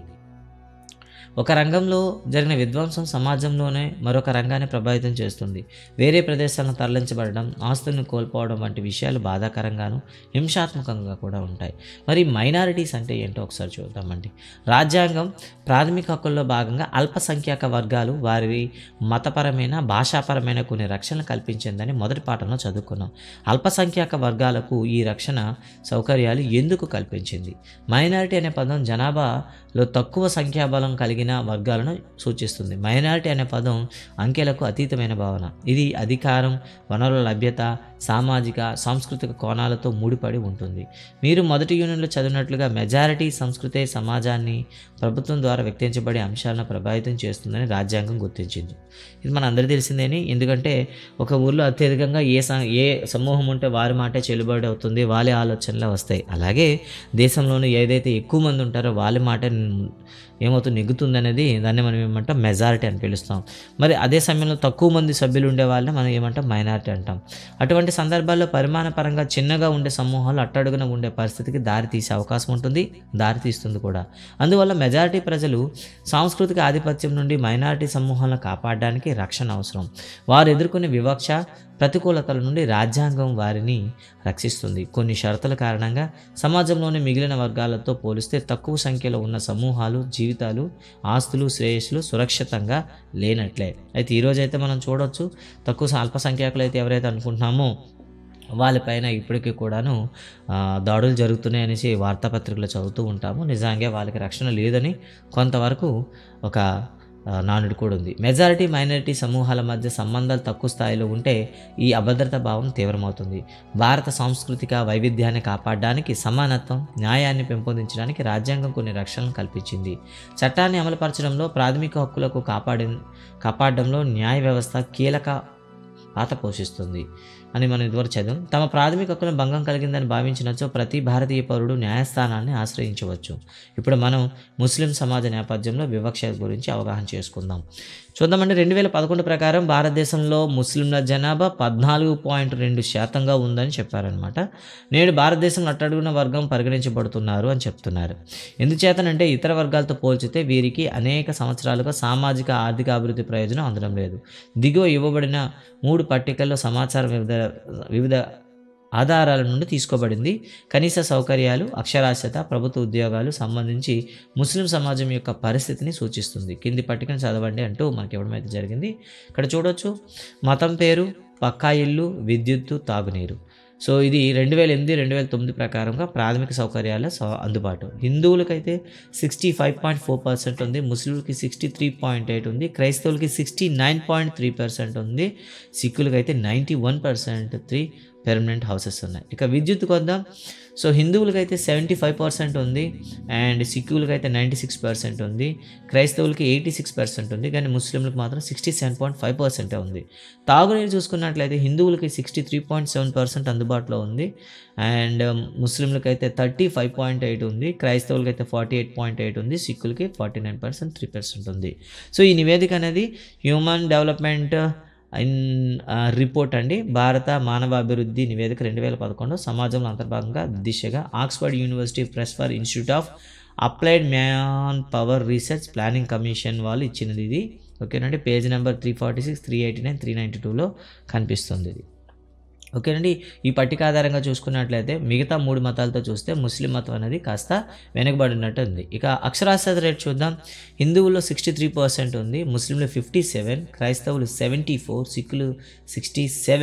ఒక రంగంలో జరిగిన విధ్వంసం సమాజంలోనే మరొక రంగాన్ని ప్రభావితం చేస్తుంది. వేరే ప్రదేశాలను తరలించబడడం, ఆస్తులను కోల్పోవడం వంటి విషయాలు బాధాకరంగాను హింసాత్మకంగా కూడా ఉంటాయి. మరి మైనారిటీస్ అంటే ఏంటో ఒకసారి చూద్దామండి. రాజ్యాంగం ప్రాథమిక హక్కుల్లో భాగంగా అల్పసంఖ్యాక వర్గాలు వారి మతపరమైన, భాషాపరమైన కొన్ని రక్షణలు కల్పించిందని మొదటి పాఠంలో చదువుకున్నాం. అల్పసంఖ్యాక వర్గాలకు ఈ రక్షణ సౌకర్యాలు ఎందుకు కల్పించింది? మైనారిటీ అనే పదం జనాభాలో తక్కువ సంఖ్యాబలం కలిగిన వర్గాలను సూచిస్తుంది. మైనారిటీ అనే పదం అంకెలకు అతీతమైన భావన. ఇది అధికారం, వనరుల లభ్యత, సామాజిక, సాంస్కృతిక కోణాలతో ముడిపడి ఉంటుంది. మీరు మొదటి యూనియన్లో చదివినట్లుగా మెజారిటీ సంస్కృతే సమాజాన్ని, ప్రభుత్వం ద్వారా వ్యక్తించబడే అంశాలను ప్రభావితం చేస్తుందని రాజ్యాంగం గుర్తించింది. ఇది మన అందరికీ తెలిసిందేని. ఎందుకంటే ఒక ఊర్లో అత్యధికంగా ఏ ఏ సమూహం ఉంటే వారి మాటే చెల్లుబాటు అవుతుంది, వాళ్ళ ఆలోచనలే వస్తాయి. అలాగే దేశంలోని ఏదైతే ఎక్కువ మంది ఉంటారో వాళ్ళ మాట ఏమవుతుంది, నెగ్గుతుంది అనేది దాన్ని మనం ఏమంటాం, మెజారిటీ అని పిలుస్తాం. మరి అదే సమయంలో తక్కువ మంది సభ్యులు ఉండే వాళ్ళని మనం ఏమంటాం, మైనారిటీ అంటాం. అటువంటి సందర్భాల్లో పరిమాణ పరంగా చిన్నగా ఉండే సమూహాలు అట్టడుగున ఉండే పరిస్థితికి దారి తీసే అవకాశం ఉంటుంది, దారి తీస్తుంది కూడా. అందువల్ల మెజారిటీ ప్రజలు సాంస్కృతిక ఆధిపత్యం నుండి మైనారిటీ సమూహాలను కాపాడడానికి రక్షణ అవసరం. వారు ఎదుర్కొనే వివక్ష, ప్రతికూలతల నుండి రాజ్యాంగం వారిని రక్షిస్తుంది. కొన్ని షరతుల కారణంగా సమాజంలోని మిగిలిన వర్గాలతో పోలిస్తే తక్కువ సంఖ్యలో ఉన్న సమూహాలు జీవితాలు, ఆస్తులు, శ్రేయస్సులు సురక్షితంగా లేనట్లే. అయితే ఈరోజైతే మనం చూడవచ్చు, తక్కువ అల్పసంఖ్యాకులు అయితే ఎవరైతే అనుకుంటున్నామో వాళ్ళపైన ఇప్పటికీ కూడాను దాడులు జరుగుతున్నాయి అనేసి వార్తాపత్రికలు చదువుతూ ఉంటాము. నిజంగా వాళ్ళకి రక్షణ లేదని కొంతవరకు ఒక నానుడి కూడా ఉంది. మెజారిటీ మైనారిటీ సమూహాల మధ్య సంబంధాలు తక్కువ స్థాయిలో ఉంటే ఈ అభద్రతా భావం తీవ్రమవుతుంది. భారత సాంస్కృతిక వైవిధ్యాన్ని కాపాడడానికి, సమానత్వం, న్యాయాన్ని పెంపొందించడానికి రాజ్యాంగం కొన్ని రక్షణలు కల్పించింది. చట్టాన్ని అమలుపరచడంలో, ప్రాథమిక హక్కులకు కాపాడి కాపాడడంలో న్యాయ వ్యవస్థ కీలక పాత్ర పోషిస్తుంది అని మనం ఇదివరకు చదివాం. తమ ప్రాథమిక హక్కులను భంగం కలిగిందని భావించినచో ప్రతి భారతీయ పౌరుడు న్యాయస్థానాన్ని ఆశ్రయించవచ్చు. ఇప్పుడు మనం ముస్లిం సమాజ నేపథ్యంలో వివక్ష గురించి అవగాహన చేసుకుందాం. చూద్దామంటే రెండు వేల పదకొండు ప్రకారం భారతదేశంలో ముస్లింల జనాభా పద్నాలుగు పాయింట్ రెండు శాతంగా ఉందని చెప్పారనమాట. నేడు భారతదేశంలో అట్టడుగున వర్గం పరిగణించబడుతున్నారు అని చెప్తున్నారు. ఎందుచేతనంటే ఇతర వర్గాలతో పోల్చితే వీరికి అనేక సంవత్సరాలుగా సామాజిక, ఆర్థిక అభివృద్ధి ప్రయోజనం అందడం లేదు. దిగువ ఇవ్వబడిన మూడు పట్టికల్లో సమాచారం వివిధ వివిధ ఆధారాల నుండి తీసుకోబడింది. కనీస సౌకర్యాలు, అక్షరాస్యత, ప్రభుత్వ ఉద్యోగాలు సంబంధించి ముస్లిం సమాజం యొక్క పరిస్థితిని సూచిస్తుంది. కింది పట్టికను చదవండి అంటూ మనకి ఇవ్వడం జరిగింది. ఇక్కడ చూడొచ్చు, మతం పేరు, పక్కా ఇల్లు, విద్యుత్తు, తాగునీరు. సో ఇది రెండు వేల ఎనిమిది రెండు వేల తొమ్మిది ప్రకారంగా ప్రాథమిక సౌకర్యాల అందుబాటు. హిందువులకైతే sixty five point four percent ఉంది, ముస్లింలకి సిక్స్టీ త్రీ పాయింట్ ఎయిట్ ఉంది, క్రైస్తవులకి sixty nine point three percent ఉంది, సిక్కులకైతే ninety one percent three permanent houses ఉన్నాయి. ఇక విద్యుత్తుకు వద్దాం. సో హిందువులకైతే సెవెంటీ ఫైవ్ పర్సెంట్ ఉంది, అండ్ సిక్కులకైతే నైంటీ సిక్స్ పర్సెంట్ ఉంది, క్రైస్తవులకి ఎయిటీ సిక్స్ పర్సెంట్ ఉంది, కానీ ముస్లింలకు మాత్రం సిక్స్టీ సెవెన్ పాయింట్ ఫైవ్ పర్సెంటే ఉంది. తాగునీరు చూసుకున్నట్లయితే హిందువులకి sixty three point seven percent అందుబాటులో ఉంది, అండ్ ముస్లింలకైతే థర్టీ ఫైవ్ పాయింట్ ఎయిట్ ఉంది, క్రైస్తవులకైతే ఫార్టీ ఎయిట్ పాయింట్ ఎయిట్ ఉంది, సిక్కులకి forty nine percent three percent ఉంది. సో ఈ నివేదిక అనేది హ్యూమన్ డెవలప్మెంట్ ఇన్ రిపోర్ట్ అండి, భారత మానవాభివృద్ధి నివేదిక రెండు వేల పదకొండు సమాజంలో అంతర్భాగంగా దిశగా Oxford university press for institute of applied man power research planning commission వాళ్ళు ఇచ్చినది ఇది. ఓకేనండి, page number three forty six three eighty nine three ninety టూలో కనిపిస్తుంది ఇది. ఓకేనండి, ఈ పట్టిక ఆధారంగా చూసుకున్నట్లయితే మిగతా మూడు మతాలతో చూస్తే ముస్లిం మతం అనేది కాస్త వెనుకబడినట్టు ఉంది. ఇక అక్షరాస్యత రేట్ చూద్దాం. హిందువుల్లో సిక్స్టీ త్రీ పర్సెంట్ ఉంది, ముస్లింలు ఫిఫ్టీ సెవెన్, క్రైస్తవులు సెవెంటీ ఫోర్, సిక్కులు సిక్స్టీ సెవెన్,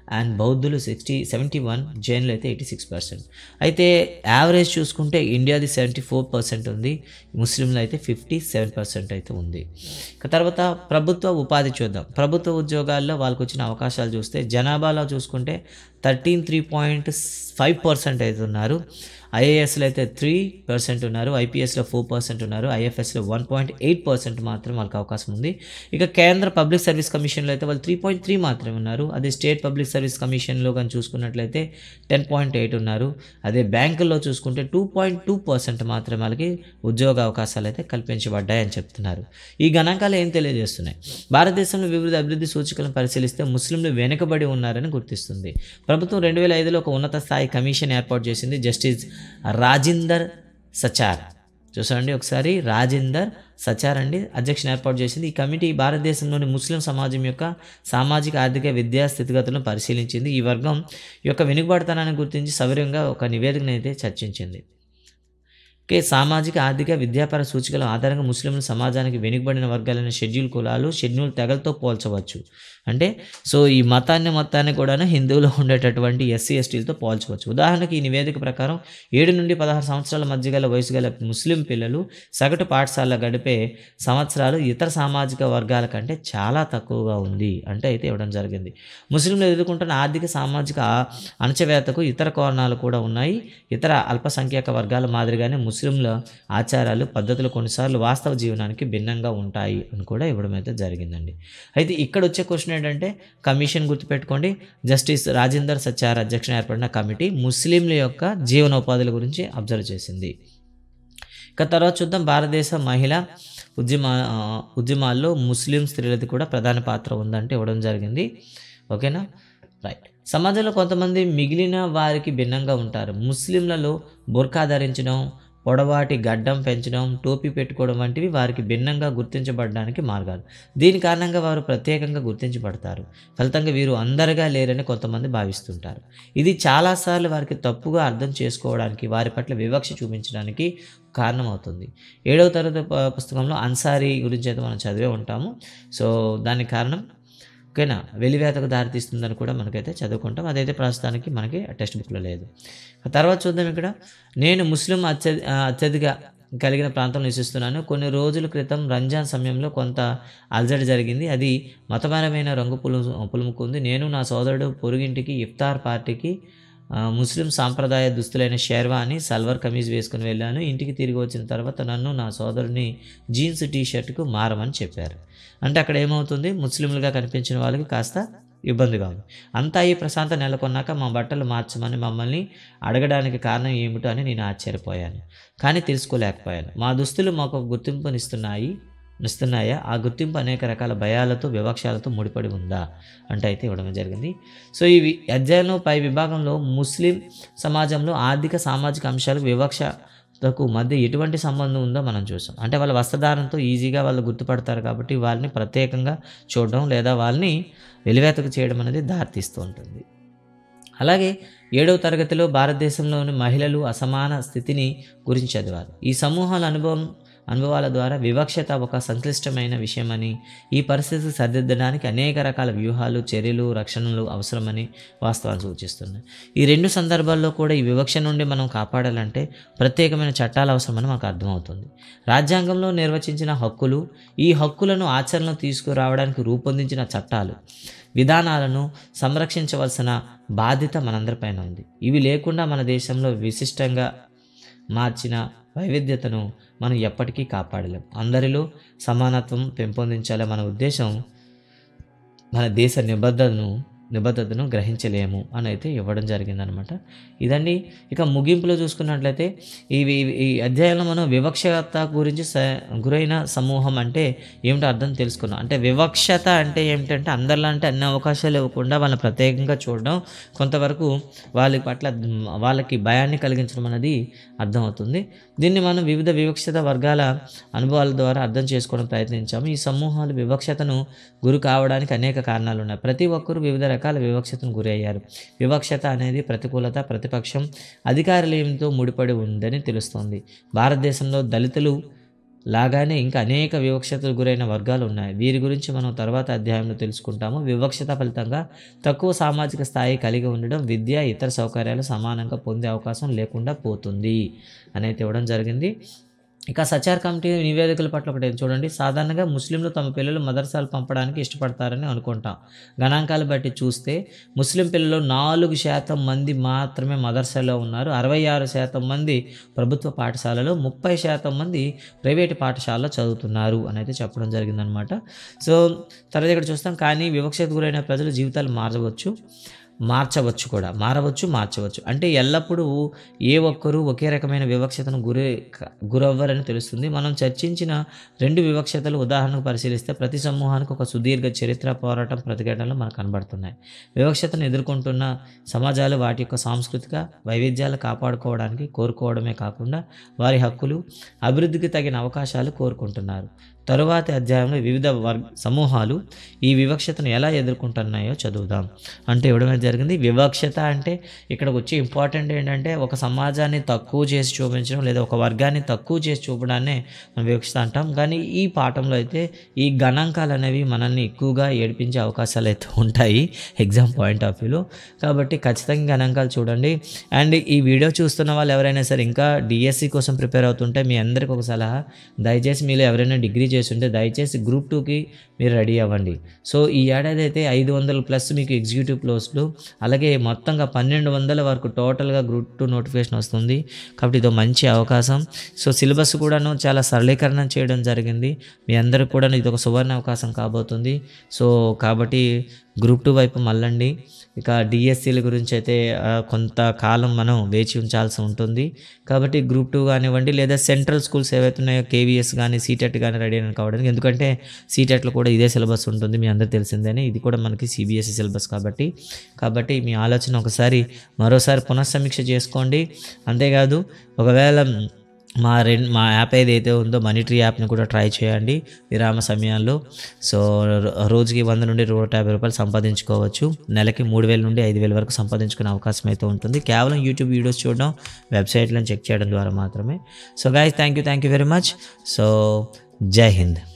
అండ్ బౌద్ధులు సిక్స్టీ సెవెంటీ వన్ జైన్లు అయితే ఎయిటీ సిక్స్ పర్సెంట్. అయితే యావరేజ్ చూసుకుంటే ఇండియాది సెవెంటీ ఫోర్ పర్సెంట్ ఉంది, ముస్లింలు అయితే ఫిఫ్టీ సెవెన్ పర్సెంట్ అయితే ఉంది. ఇక తర్వాత ప్రభుత్వ ఉపాధి చూద్దాం. ప్రభుత్వ ఉద్యోగాల్లో వాళ్ళకు వచ్చిన అవకాశాలు చూస్తే జనాభాలో చూసుకుంటే thirteen three point five percent అయితే ఉన్నారు. ఐఏఎస్లో అయితే త్రీ పర్సెంట్ ఉన్నారు, ఐపీఎస్లో ఫోర్ పర్సెంట్ ఉన్నారు, ఐఎఫ్ఎస్లో వన్ పాయింట్ ఎయిట్ పర్సెంట్ మాత్రం వాళ్ళకి అవకాశం ఉంది. ఇక కేంద్ర పబ్లిక్ సర్వీస్ కమిషన్లో అయితే వాళ్ళు త్రీ పాయింట్ త్రీ మాత్రమే ఉన్నారు. అదే స్టేట్ పబ్లిక్ సర్వీస్ కమిషన్లో కానీ చూసుకున్నట్లయితే టెన్ పాయింట్ ఎయిట్ ఉన్నారు. అదే బ్యాంకుల్లో చూసుకుంటే టూ పాయింట్ టూ పర్సెంట్ మాత్రమే వాళ్ళకి ఉద్యోగ అవకాశాలు అయితే కల్పించబడ్డాయని చెప్తున్నారు. ఈ గణాంకాలు ఏం తెలియజేస్తున్నాయి? భారతదేశంలో వివిధ అభివృద్ధి సూచికలను పరిశీలిస్తే ముస్లింలు వెనుకబడి ఉన్నారని గుర్తిస్తుంది. ప్రభుత్వం రెండు వేల ఐదులో ఒక ఉన్నత స్థాయి కమిషన్ ఏర్పాటు చేసింది, జస్టిస్ రాజిందర్ సచార్. చూసండి ఒకసారి, రాజిందర్ సచార్ అండి అధ్యక్షుని ఏర్పాటు చేసింది. ఈ కమిటీ భారతదేశంలోని ముస్లిం సమాజం యొక్క సామాజిక ఆర్థిక విద్యా స్థితిగతులను పరిశీలించింది. ఈ వర్గం యొక్క వెనుకబడతనాన్ని గుర్తించి సవివరంగా ఒక నివేదికను అయితే చర్చించింది. ఓకే, సామాజిక ఆర్థిక విద్యాపర సూచికల ఆధారంగా ముస్లింలు సమాజానికి వెనుకబడిన వర్గాలైన షెడ్యూల్ కులాలు, షెడ్యూల్ తెగలతో పోల్చవచ్చు. అంటే సో ఈ మతాన్ని మొత్తాన్ని కూడా హిందువులో ఉండేటటువంటి ఎస్సీ ఎస్టీలతో పోల్చవచ్చు. ఉదాహరణకి ఈ నివేదిక ప్రకారం ఏడు నుండి పదహారు సంవత్సరాల మధ్య గల వయసు గల ముస్లిం పిల్లలు సగటు పాఠశాల గడిపే సంవత్సరాలు ఇతర సామాజిక వర్గాల కంటే చాలా తక్కువగా ఉంది అంటే అయితే ఇవ్వడం జరిగింది. ముస్లింలు ఎదుర్కొంటున్న ఆర్థిక సామాజిక అణచివేతకు ఇతర కారణాలు కూడా ఉన్నాయి. ఇతర అల్పసంఖ్యాక వర్గాల మాదిరిగానే ముస్లింల ఆచారాలు, పద్ధతులు కొన్నిసార్లు వాస్తవ జీవనానికి భిన్నంగా ఉంటాయి అని కూడా ఇవ్వడం అయితే జరిగిందండి. అయితే ఇక్కడ వచ్చే క్వశ్చన్ ఏంటంటే కమిషన్ గుర్తుపెట్టుకోండి, జస్టిస్ రాజేందర్ సచార్ అధ్యక్షన ఏర్పడిన కమిటీ ముస్లింల యొక్క జీవనోపాధుల గురించి అబ్జర్వ్ చేసింది. ఇక తర్వాత చూద్దాం, భారతదేశ మహిళా ఉద్యమ ఉద్యమాల్లో ముస్లిం స్త్రీలది కూడా ప్రధాన పాత్ర ఉందంటే ఇవ్వడం జరిగింది. ఓకేనా, రైట్. సమాజంలో కొంతమంది మిగిలిన వారికి భిన్నంగా ఉంటారు. ముస్లింలలో బుర్కా ధరించడం, పొడవాటి గడ్డం పెంచడం, టోపీ పెట్టుకోవడం వంటివి వారికి భిన్నంగా గుర్తించబడడానికి మార్గాలు. దీని కారణంగా వారు ప్రత్యేకంగా గుర్తించబడతారు. ఫలితంగా వీరు అందరిగా లేరని కొంతమంది భావిస్తుంటారు. ఇది చాలాసార్లు వారికి తప్పుగా అర్థం చేసుకోవడానికి, వారి పట్ల వివక్ష చూపించడానికి కారణమవుతుంది. ఏడవ తరగతి పుస్తకంలో అన్సారీ గురించి అయితే మనం చదివే ఉంటాము. సో దానికి కారణం ఓకేనా వెలివేతకు దారితీస్తుందని కూడా మనకైతే చదువుకుంటాం. అదైతే ప్రస్తుతానికి మనకి టెక్స్ట్ బుక్లో లేదు. తర్వాత చూద్దాం, ఇక్కడ నేను ముస్లిం అత్య అత్యధిక కలిగిన ప్రాంతంలో నివసిస్తున్నాను. కొన్ని రోజుల క్రితం రంజాన్ సమయంలో కొంత అలజడి జరిగింది. అది మతపరమైన రంగు పులు పులుముకుంది. నేను నా సోదరుడు పొరుగింటికి ఇఫ్తార్ పార్టీకి ముస్లిం సాంప్రదాయ దుస్తులైన షేర్వాని, సల్వార్ కమీజ్ వేసుకుని వెళ్ళాను. ఇంటికి తిరిగి వచ్చిన తర్వాత నన్ను నా సోదరుని జీన్స్ టీ షర్ట్కు మారమని చెప్పారు. అంటే అక్కడ ఏమవుతుంది, ముస్లింలుగా కనిపించిన వాళ్ళకి కాస్త ఇబ్బందిగా ఉంది. అంతా ఈ ప్రశాంత నెలకొన్నాక మా బట్టలు మార్చమని మమ్మల్ని అడగడానికి కారణం ఏమిటో అని నేను ఆశ్చర్యపోయాను, కానీ తెలుసుకోలేకపోయాను. మా దుస్తులు మాకు గుర్తింపునిస్తున్నాయి ఇస్తున్నాయా ఆ గుర్తింపు అనేక రకాల భయాలతో, వివక్షాలతో ముడిపడి ఉందా అంటే అయితే ఇవ్వడం జరిగింది. సో ఈ అధ్యాయంలో పై విభాగంలో ముస్లిం సమాజంలో ఆర్థిక సామాజిక అంశాలకు వివక్షకు మధ్య ఎటువంటి సంబంధం ఉందో మనం చూసాం. అంటే వాళ్ళ వస్త్రధారణతో ఈజీగా వాళ్ళు గుర్తుపడతారు కాబట్టి వాళ్ళని ప్రత్యేకంగా చూడడం లేదా వాళ్ళని వెలివేతకు చేయడం అనేది దారితీస్తూ ఉంటుంది. అలాగే ఏడవ తరగతిలో భారతదేశంలోని మహిళలు అసమాన స్థితిని గురించి చదివారు. ఈ సమూహాల అనుభవం అనుభవాల ద్వారా వివక్షత ఒక సంక్లిష్టమైన విషయమని, ఈ పరిస్థితి సరిదిద్దడానికి అనేక రకాల వ్యూహాలు, చర్యలు, రక్షణలు అవసరమని వాస్తవాన్ని సూచిస్తున్నాయి. ఈ రెండు సందర్భాల్లో కూడా ఈ వివక్ష నుండి మనం కాపాడాలంటే ప్రత్యేకమైన చట్టాలు అవసరమని మాకు అర్థమవుతుంది. రాజ్యాంగంలో నిర్వచించిన హక్కులు, ఈ హక్కులను ఆచరణలో తీసుకురావడానికి రూపొందించిన చట్టాలు, విధానాలను సంరక్షించవలసిన బాధ్యత మనందరిపైన ఉంది. ఇవి లేకుండా మన దేశంలో విశిష్టంగా మార్చిన వైవిధ్యతను మనం ఎప్పటికీ కాపాడలేం. అందరిలో సమానత్వం పెంపొందించాలి. మన ఉద్దేశం మన దేశ నిబద్ధతను నిబద్ధతను గ్రహించలేము అని అయితే ఇవ్వడం జరిగిందనమాట. ఇదండి. ఇక ముగింపులో చూసుకున్నట్లయితే ఇవి ఈ అధ్యాయంలో మనం వివక్షత గురించి స గురైన సమూహం అంటే ఏమిటో అర్థం తెలుసుకున్నాం. అంటే వివక్షత అంటే ఏమిటంటే అందరిలాంటి అన్ని అవకాశాలు ఇవ్వకుండా వాళ్ళని ప్రత్యేకంగా చూడడం, కొంతవరకు వాళ్ళ పట్ల వాళ్ళకి భయాన్ని కలిగించడం అనేది అర్థమవుతుంది. దీన్ని మనం వివిధ వివక్షత వర్గాల అనుభవాల ద్వారా అర్థం చేసుకోవడం ప్రయత్నించాము. ఈ సమూహాలు వివక్షతను గురి కావడానికి అనేక కారణాలు ఉన్నాయి. ప్రతి ఒక్కరూ వివిధ రకాల వివక్షతను గురి అయ్యారు. వివక్షత అనేది ప్రతికూలత, ప్రతిపక్షం, అధికారులేమితో ముడిపడి ఉందని తెలుస్తోంది. భారతదేశంలో దళితులు లాగానే ఇంకా అనేక వివక్షతకు గురైన వర్గాలు ఉన్నాయి. వీరి గురించి మనం తర్వాత అధ్యాయంలో తెలుసుకుంటాము. వివక్షత ఫలితంగా తక్కువ సామాజిక స్థాయి కలిగి ఉండడం, విద్య ఇతర సౌకర్యాలు సమానంగా పొందే అవకాశం లేకుండా పోతుంది అనేది ఇవ్వడం జరిగింది. ఇక సచార్ కమిటీ నివేదికల పట్ల ఒకటి చూడండి. సాధారణంగా ముస్లింలు తమ పిల్లలు మదర్సాలు పంపడానికి ఇష్టపడతారని అనుకుంటాం. గణాంకాలు బట్టి చూస్తే ముస్లిం పిల్లలు నాలుగు శాతం మంది మాత్రమే మదర్సాలో ఉన్నారు. అరవై ఆరు శాతం మంది ప్రభుత్వ పాఠశాలలో, ముప్పై శాతం మంది ప్రైవేటు పాఠశాలలో చదువుతున్నారు అనేది చెప్పడం జరిగిందనమాట. సో తర్వాత ఇక్కడ చూస్తాం. కానీ వివక్షకు గురైన ప్రజల జీవితాలు మారవచ్చు మార్చవచ్చు కూడా మారవచ్చు మార్చవచ్చు అంటే ఎల్లప్పుడూ ఏ ఒక్కరూ ఒకే రకమైన వివక్షతను గురి గురవ్వరని తెలుస్తుంది. మనం చర్చించిన రెండు వివక్షతలు ఉదాహరణకు పరిశీలిస్తే ప్రతి సమూహానికి ఒక సుదీర్ఘ చరిత్ర, పోరాటం, ప్రతిఘటనలు మనకు కనబడుతున్నాయి. వివక్షతను ఎదుర్కొంటున్న సమాజాలు వాటి యొక్క సాంస్కృతిక వైవిధ్యాలు కాపాడుకోవడానికి కోరుకోవడమే కాకుండా వారి హక్కులు, అభివృద్ధికి తగిన అవకాశాలు కోరుకుంటున్నారు. తరువాతి అధ్యాయంలో వివిధ వర్గ సమూహాలు ఈ వివక్షతను ఎలా ఎదుర్కొంటున్నాయో చదువుదాం. అంటే ఇవ్వడమే జరిగింది. వివక్షత అంటే ఇక్కడికి వచ్చి ఇంపార్టెంట్ ఏంటంటే ఒక సమాజాన్ని తక్కువ చేసి చూపించడం లేదా ఒక వర్గాన్ని తక్కువ చేసి చూపడాన్నే మనం వివక్షత అంటాం. కానీ ఈ పాఠంలో అయితే ఈ గణాంకాలు అనేవి మనల్ని ఎక్కువగా ఏడిపించే అవకాశాలు అయితే ఉంటాయి ఎగ్జామ్ పాయింట్ ఆఫ్ వ్యూలో. కాబట్టి ఖచ్చితంగా గణాంకాలు చూడండి. అండ్ ఈ వీడియో చూస్తున్న వాళ్ళు ఎవరైనా సరే ఇంకా డిఎస్సి కోసం ప్రిపేర్ అవుతుంటే మీ అందరికీ ఒక సలహా, దయచేసి మీలో ఎవరైనా డిగ్రీ చేస్తుంటే దయచేసి గ్రూప్ టూకి మీరు రెడీ అవ్వండి. సో ఈ ఏడాది అయితే ఐదు వందల ప్లస్ మీకు ఎగ్జిక్యూటివ్ పోస్టులు, అలాగే మొత్తంగా పన్నెండు వందల వరకు టోటల్గా గ్రూప్ టూ నోటిఫికేషన్ వస్తుంది. కాబట్టి ఇదో మంచి అవకాశం. సో సిలబస్ కూడాను చాలా సరళీకరణ చేయడం జరిగింది. మీ అందరికి కూడా ఇది ఒక సువర్ణ అవకాశం కాబోతుంది. సో కాబట్టి గ్రూప్ టూ వైపు మళ్ళండి. ఇక డిఎస్సీల గురించి అయితే కొంతకాలం మనం వేచి ఉంచాల్సి ఉంటుంది. కాబట్టి గ్రూప్ టూ కానివ్వండి లేదా సెంట్రల్ స్కూల్స్ ఏవైతే ఉన్నాయో కేవీఎస్ కానీ సీటెట్ కానీ రెడీ అని కావడానికి, ఎందుకంటే సీటెట్లో కూడా ఇదే సిలబస్ ఉంటుంది, మీ అందరికీ తెలిసిందేనే. ఇది కూడా మనకి సిబిఎస్ఈ సిలబస్ కాబట్టి కాబట్టి మీ ఆలోచన ఒకసారి మరోసారి పునఃసమీక్ష చేసుకోండి. అంతేకాదు ఒకవేళ మా రెండు మా యాప్ ఏదైతే ఉందో మనీ ట్రీ యాప్ని కూడా ట్రై చేయండి విరామ సమయాల్లో. సో రోజుకి వంద నుండి నూట యాభై రూపాయలు సంపాదించుకోవచ్చు. నెలకి మూడు వేల నుండి ఐదు వేల వరకు సంపాదించుకునే అవకాశం అయితే ఉంటుంది, కేవలం యూట్యూబ్ వీడియోస్ చూడడం, వెబ్సైట్లను చెక్ చేయడం ద్వారా మాత్రమే. So guys, thank you thank you very much. So జై హింద్.